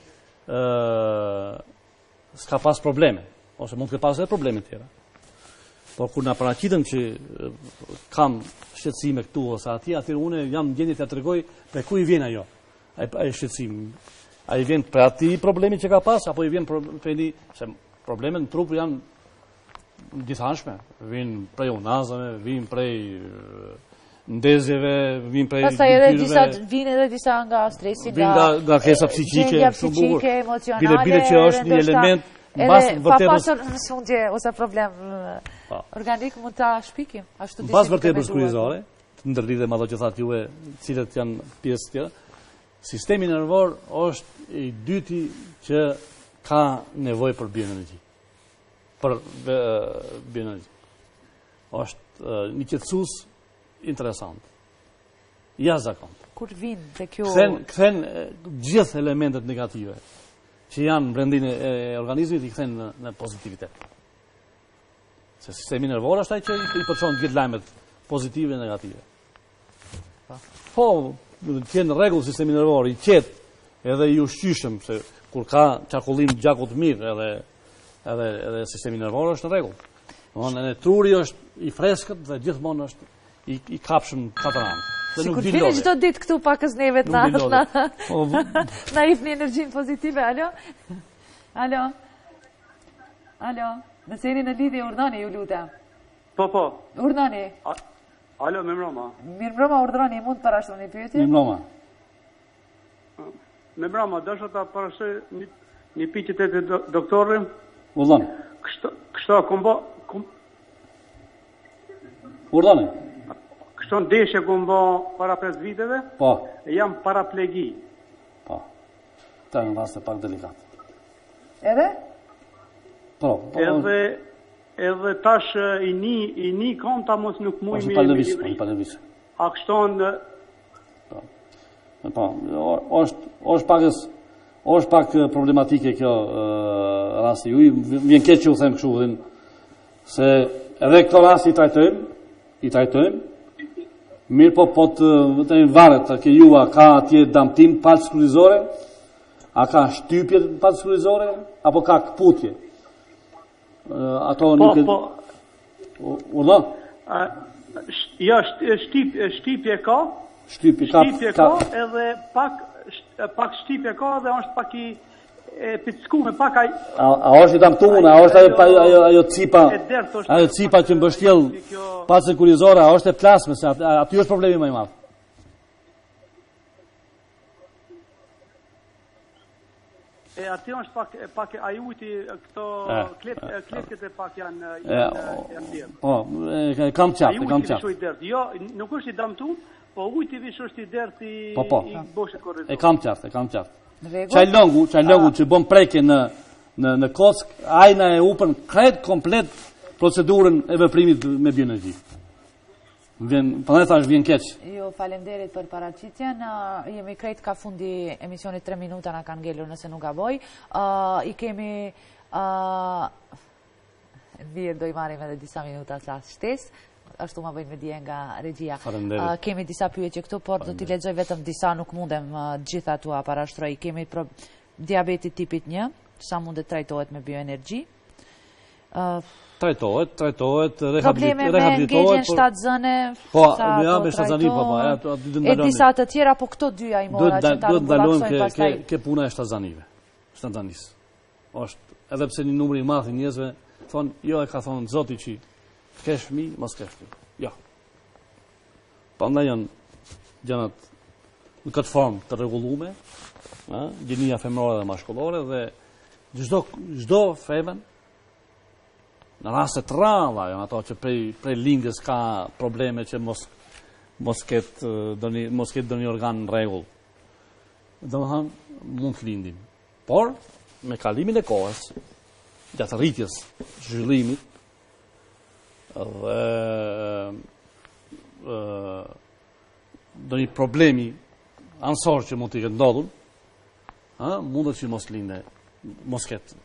ë s'ka pas probleme, ose mund të ketë pas edhe probleme tjera. Po kur na paraqiten që e, kam shqetësime këtu ose atje, atëherë unë jam në gjendje t'ia tregoj për ku i vjen ajo. Ai ai shqetësim. Ai vjen për aty problemi që ka pas apo i vjen për për një se problemet në trup janë gjithanshme. Vin prej unazave, vin prej e, ndezjeve, vin prej Pastaj edhe fytyrëve, disa vinë edhe disa nga stresi, vin nga nga kesa psiqike, gjendja shumë bukur. psiqike, emocionale. Bile bile që është edhe një ndoshta element edhe mbas pa vërtetës pasur në sundje ose problem uh, Pa. organik mund ta shpikim. Ashtu mbas disim vërtetës të kryesore, të ndërlidhe me ato që thatë juve, cilët janë pjesë tjera. Sistemi nervor është i dyti që ka nevojë për bioenergji. Për e, bioenergji. Është e, një qetësues interesant. Jashtëzakontë. Kur vinë te kjo Kthen kthen e, gjithë elementet negative që janë brendin e, e organizmit i kthen në, në pozitivitet. Se sistemi nervor është ai që i, i përçon gjithë lajmet pozitive dhe negative. Po, të jenë në rregull sistemi nervor, i qetë, edhe i ushqyshëm, se kur ka çakullim gjakut mirë, edhe edhe edhe sistemi nervor është në rregull. Domthonë, edhe truri është i freskët dhe gjithmonë është i, i kapshëm katër anë. Dhe si nuk kur di vini lodhe. çdo ditë këtu pakës nevet Nuk na di lodhe. na Po, v- na jepni energjinë pozitive. Alo? Alo? Alo? Nëse jeni në lidhje urdhani, ju lutem. Po, po. Urdhani. A- Alo, me mroma. Mirëmbrëma, urdhroni, mund të parashtoni pyetje? Një mloma. Me mroma, dësha ta parashtoj një, një pyetje te do, doktori. Urdhani. Kështu, kështu kumbo, kum, Urdhani. kështu ndeshje kumbo para pesë viteve, Po, jam paraplegi. po. Këtë në rast e pak delikat. Edhe? Po, po. Edhe edhe tash i ni, i ni konta mos nuk muj mi... Pa lëvis, pa lëvis. A kështon... Po, është, është pakës, është pak problematike kjo rasti ju, vjen keq që u them kështu, dhe, se edhe këto rasti i trajtojmë, i trajtojmë, mirë po po të, të varet, ke ju a ka atje damtim palë shkullizore, a ka shtypje palë shkullizore, apo ka këputje. Ato po, nuk e... Po, urdo? Ja, shtypje, shtypje ka, Shtypje ka, shtypje ka, edhe pak, pak shtypje ka dhe është pak i e pickume, pak aj... A, a është i damtuar, a është ajo, ajo, ajo cipa, ajo cipa që mbështjell pa sekurizore, a është e plasme, se aty është problemi më i madh. E aty është pak, pak ajuti, këto kletket e pak janë janë Po, kam qartë, kam qartë. Ajuti i jo, nuk është i damtuar, po ujti vish është i dertë i, po, po. i boshit korrizor. E kam qartë, e kam qartë. Çaj longu, çaj longu që bën prekje në në në kock, ajna e upën krejt komplet procedurën e veprimit me bioenergji. Vjen, prandaj thash vjen keq. Jo, faleminderit për paraqitjen. Uh, jemi krejt ka fundi emisionit tre minuta na kanë ngelur nëse nuk gaboj. Uh, I kemi uh, mirë, do i marrim edhe disa minuta sa shtesë. Ashtu ma bëjnë me dje nga regjia. Uh, kemi disa pyetje këtu, por do t'i lexoj vetëm disa, nuk mundem uh, gjitha tua parashtroj. Kemi pro... diabetit tipit një, sa mundet trajtohet me bioenergji. Uh, trajtohet, trajtohet, rehabilitohet. Probleme me ngegjen shtatë zëne, po, sa ja, po trajtohet. E disa të tjera, po këto dyja i mora që ta rëmbulaksojnë pastaj. Ke, ke puna e shtazanive, shtazanis. Është, edhe pse një numër i madh i njerëzve thonë, jo e ka thonë Zoti që kesh fëmijë, mos kesh fëmijë. Jo. Prandaj janë gjanat në këtë formë të rregulluar, ë, gjinia femërore dhe mashkullore dhe çdo çdo femën në raste të rralla, janë ato që prej prej lindjes ka probleme që mos mos ketë doni mos ketë doni organ në rregull. Domethënë mund të lindim. Por me kalimin e kohës, gjatë rritjes, zhvillimit dhe do një problemi ansor që mund t'i këtë ndodhur, mundet që mos linde, mos ketë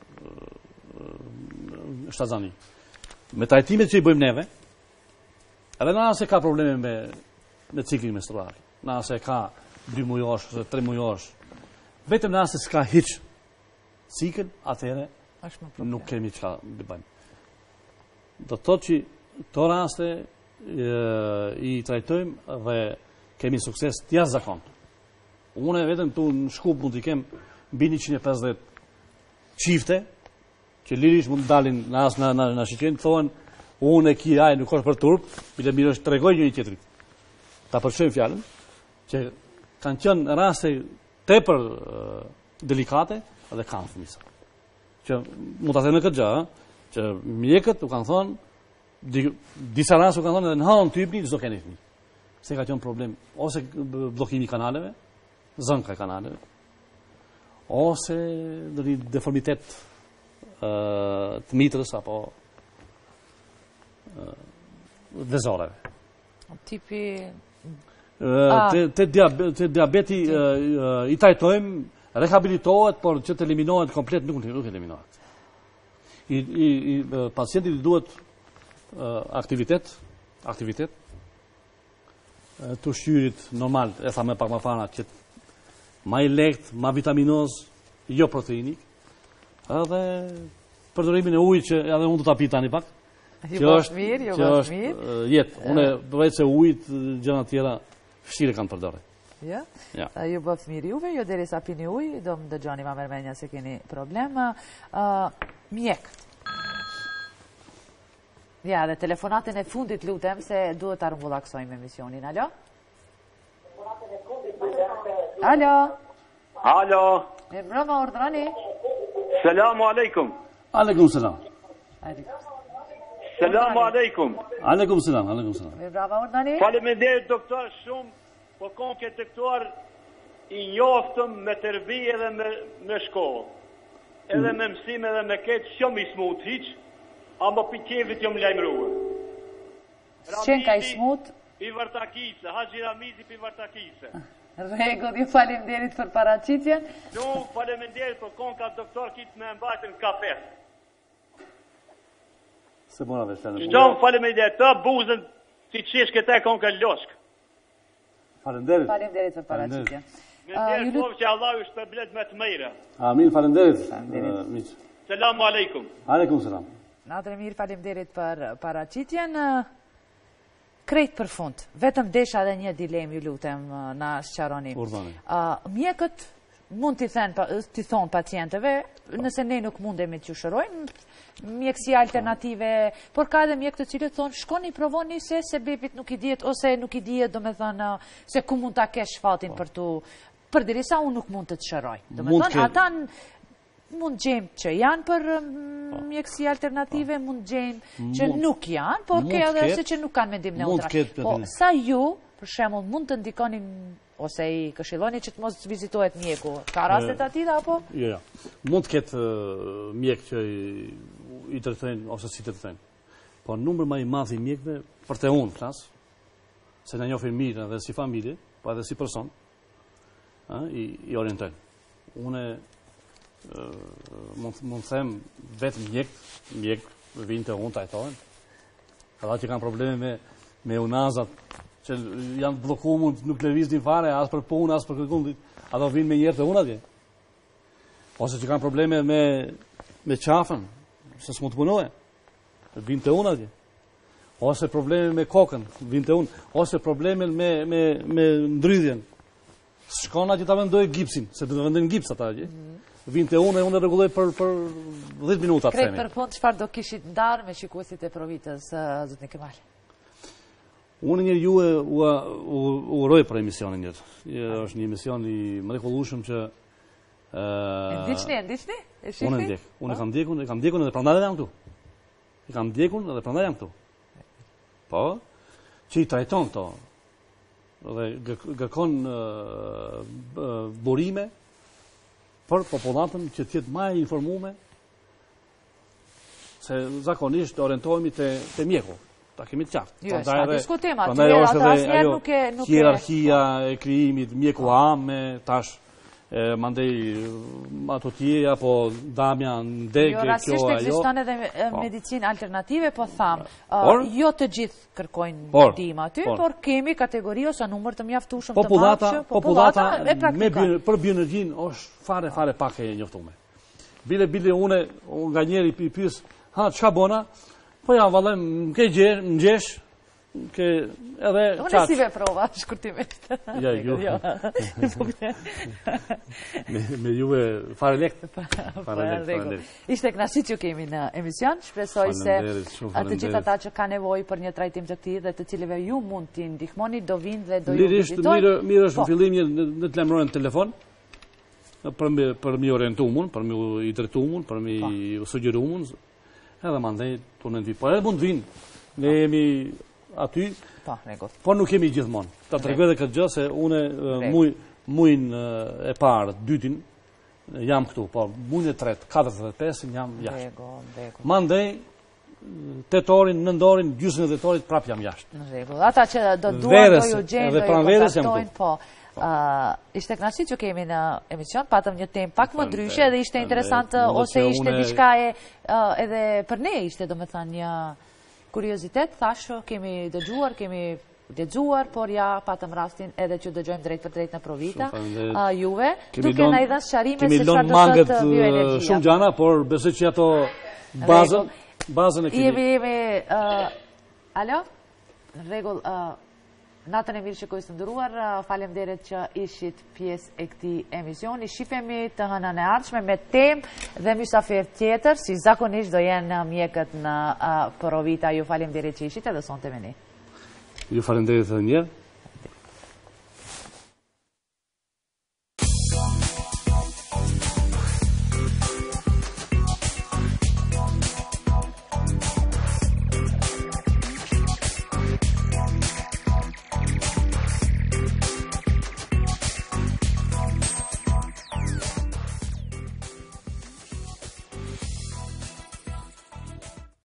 shtazani. Me trajtimet që i bëjmë neve, edhe në nëse ka probleme me, me ciklin menstrual, në nëse ka dy mujosh, ose tre mujosh, vetëm në nëse s'ka hiq cikl, atëhere nuk kemi që ka bëjmë. Do të thotë që këto raste e, i trajtojmë dhe kemi sukses të jashtëzakon. Unë vetëm tu në Shkup mund t'i kem mbi njëqind e pesëdhjetë çifte që lirisht mund të dalin në as në në, në shiqen, thonë unë e ki aj nuk është për turp, bile mirë është tregoj një tjetrit. Ta përshojmë fjalën që kanë qenë raste tepër e, delikate dhe kanë fëmijë. Që mund ta them këtë gjë, që mjekët u kanë thonë, di, disa raste u kanë thonë edhe në hallën typni çdo keni fëmijë. Se ka qenë problem ose bllokimi i kanaleve, zënka e kanaleve, ose do një deformitet uh, të mitrës apo uh, vezoreve. Tipi uh, te, te, diabeti, te diabeti uh, i trajtojmë, rehabilitohet, por që të eliminohet komplet nuk, nuk eliminohet. I, i, i pacientit duhet uh, aktivitet, aktivitet të ushqyerit normal, e tha më pak më parë, që ma i lehtë, ma vitaminoz, jo proteinik, edhe përdorimin e ujit që edhe unë do ta pi tani pak. Ju bësh mirë, ju bësh mirë. Jetë, unë përveç se ujit, gjëra të tjera vështirë kanë përdorë. Ja? Ja. Uh, ju bëf mirë juve, jo derisa pini ujë, do më dëgjoni ma mërmenja se keni problem. Uh, mjek. Ja, dhe telefonatën e fundit lutem se duhet të armbullaksojmë emisionin. Alo? Alo? Alo? E mbrëma ordrani? Selamu alaikum. Aleikum selam. Selamu alaikum. Aleikum selam, aleikum selam. E mbrëma ordrani? Faleminderit doktor shumë, po kom këtë këtuar i njoftëm me tërbi edhe me, me shkollë. Edhe me mësim edhe me ketë shumë i smut hiq, A më pikevit jom lajmërua. Qenë ka i smut? I Vartakise, Haxhi Ramizi për Vartakise. Rregull, ju faleminderit për paraqitjen. Nu, faleminderit për kon ka doktor kitë me mbajtën kafe. Se mora vesh tani. Çdo faleminderit, ta buzën si çesh këta kon ka loshk. Faleminderit. Faleminderit për paraqitjen. Mirë, po që Allah ju shpërblet me të mira. Amin, faleminderit. Miq. Selamu aleikum. Aleikum selam. Natën e mirë, faleminderit për paraqitjen. Krejt për fund, vetëm desha dhe një dilem, ju lutem, na sqaroni. Mjekët mund t'i thonë pacientëve, nëse ne nuk mundemi t'ju shërojmë, mjekësia alternative, por ka edhe mjekë të cilët thonë, shkoni provoni se se bebit nuk i dihet, ose nuk i dihet, do me thënë, se ku mund t'a kesh fatin për tu, për dirisa unë nuk mund të të shëroj. Do me thënë, ata mund gjemë që janë për mjekësi alternative, mund gjemë që nuk janë, por ke edhe se që nuk kanë mendim neutral. Po, sa ju, për shembull, mund të ndikonin, ose i këshilloni që të mos vizitohet mjeku, ka rastet atila, apo? Jo, jo. Mund të ketë mjek që i tërtojnë, ose si të tërtojnë. Po, numër ma i madh i mjekve, për te unë, flas, se në njohin mirë edhe si familje, po edhe si person, i orientojnë. Une mund të them vetëm mjek, mjek vinë të unë tajtojnë. Ata që kanë probleme me unazat, që janë bloku mund nuk lëviz një fare, as për punë, as për kërkundit, ata vinë me njerë të unë atje. Ose që kanë probleme me qafën, se s'mund të punohe, vinë të unë atje. Ose probleme me kokën, vinë të unë. Ose probleme me ndrydhjen. Shkon atje ta vendoj gipsin, se të vendojnë gips ata atje. Vinë të unë e unë e regulloj për dhjetë minuta. Krejt për fund, çfarë do kishit ndarë me shikuesit e Provitës, zotni Kemal? Unë njërë ju e u uroj për emisionin njërë. është një emision i mrekullueshëm që... E ndiqni, e ndiqni? Unë e ndjek. Unë e kam ndjekun, e kam ndjekun edhe prandaj jam këtu. E kam ndjekun edhe prandaj jam këtu. Po, që i trajton këto. Dhe gërkon burime për popullatën që tjetë ma e informume, se zakonisht orientohemi të mjeku, ta kemi të qartë. Jo, s'ka diskutim, aty ata asnjëherë nuk e... Hierarkia e krijimit, mjeku ame, tash, mandej ato tje, apo damja ndegë, kjo ajo. Jo, rasisht ekziston edhe medicinë alternative, po thamë, jo të gjithë kërkojnë ndim aty, por kemi kategori ose numër të mjaftueshëm të madh që populata për bioenergjinë është fare fare pak e njoftuar. Bile bile une nga njeri i pyes, ha çka bona? Po ja vallem, ke gjer, ngjesh, ke edhe çat. Unë si veprova shkurtimisht. Ja, ju. Me juve fare lekt. Fare lekt. Ishte kënaqësi që kemi në emision. Shpresoj se të gjithë ata që kanë nevojë për një trajtim të këtij dhe të cilëve ju mund t'i ndihmoni, do vinë dhe do ju vizitojnë. Lirisht, mirë është në fillim në të lajmërohen në telefon. Për mi orientu mun, për mi i drejtu mun, për mi sugjeru mun, edhe mandej të në nëndvi. Por edhe mund të vinë, ne jemi aty, por nuk jemi gjithmonë. Ta të regoj dhe këtë gjë, se une mujnë e parë, dytin, jam këtu, por mujnë e tretë, katërt dhe pesën jam jashtë. Mandej, tetorin, nëndorin, gjysën e tetorit, prap jam jashtë. Ata që do duan, do ju gjenë, do ju kontaktojnë, po. Ishte kënaqësi që kemi në emision, patëm një temë pak më ndryshe dhe ishte interesant ose ishte diçka edhe për ne ishte, do me thënë, një kuriozitet, thashë, kemi dëgjuar, kemi lexuar, por ja patëm rastin edhe që dëgjojmë drejt për drejt në Provita, juve, duke na i dhënë sqarime se çfarë do të thotë bioenergjia. Shumë gjana, por besoj që ato bazën, bazën e kemi. Jemi, jemi, alo? Në rregull, natën e mirë shikues të nderuar, faleminderit që ishit pjesë e këtij emisioni. Shifemi të hënën e ardhshme me temë dhe mysafir tjetër, si zakonisht do jenë mjekët në Provita. Ju faleminderit që ishit edhe sonte me ne. Ju faleminderit edhe një herë.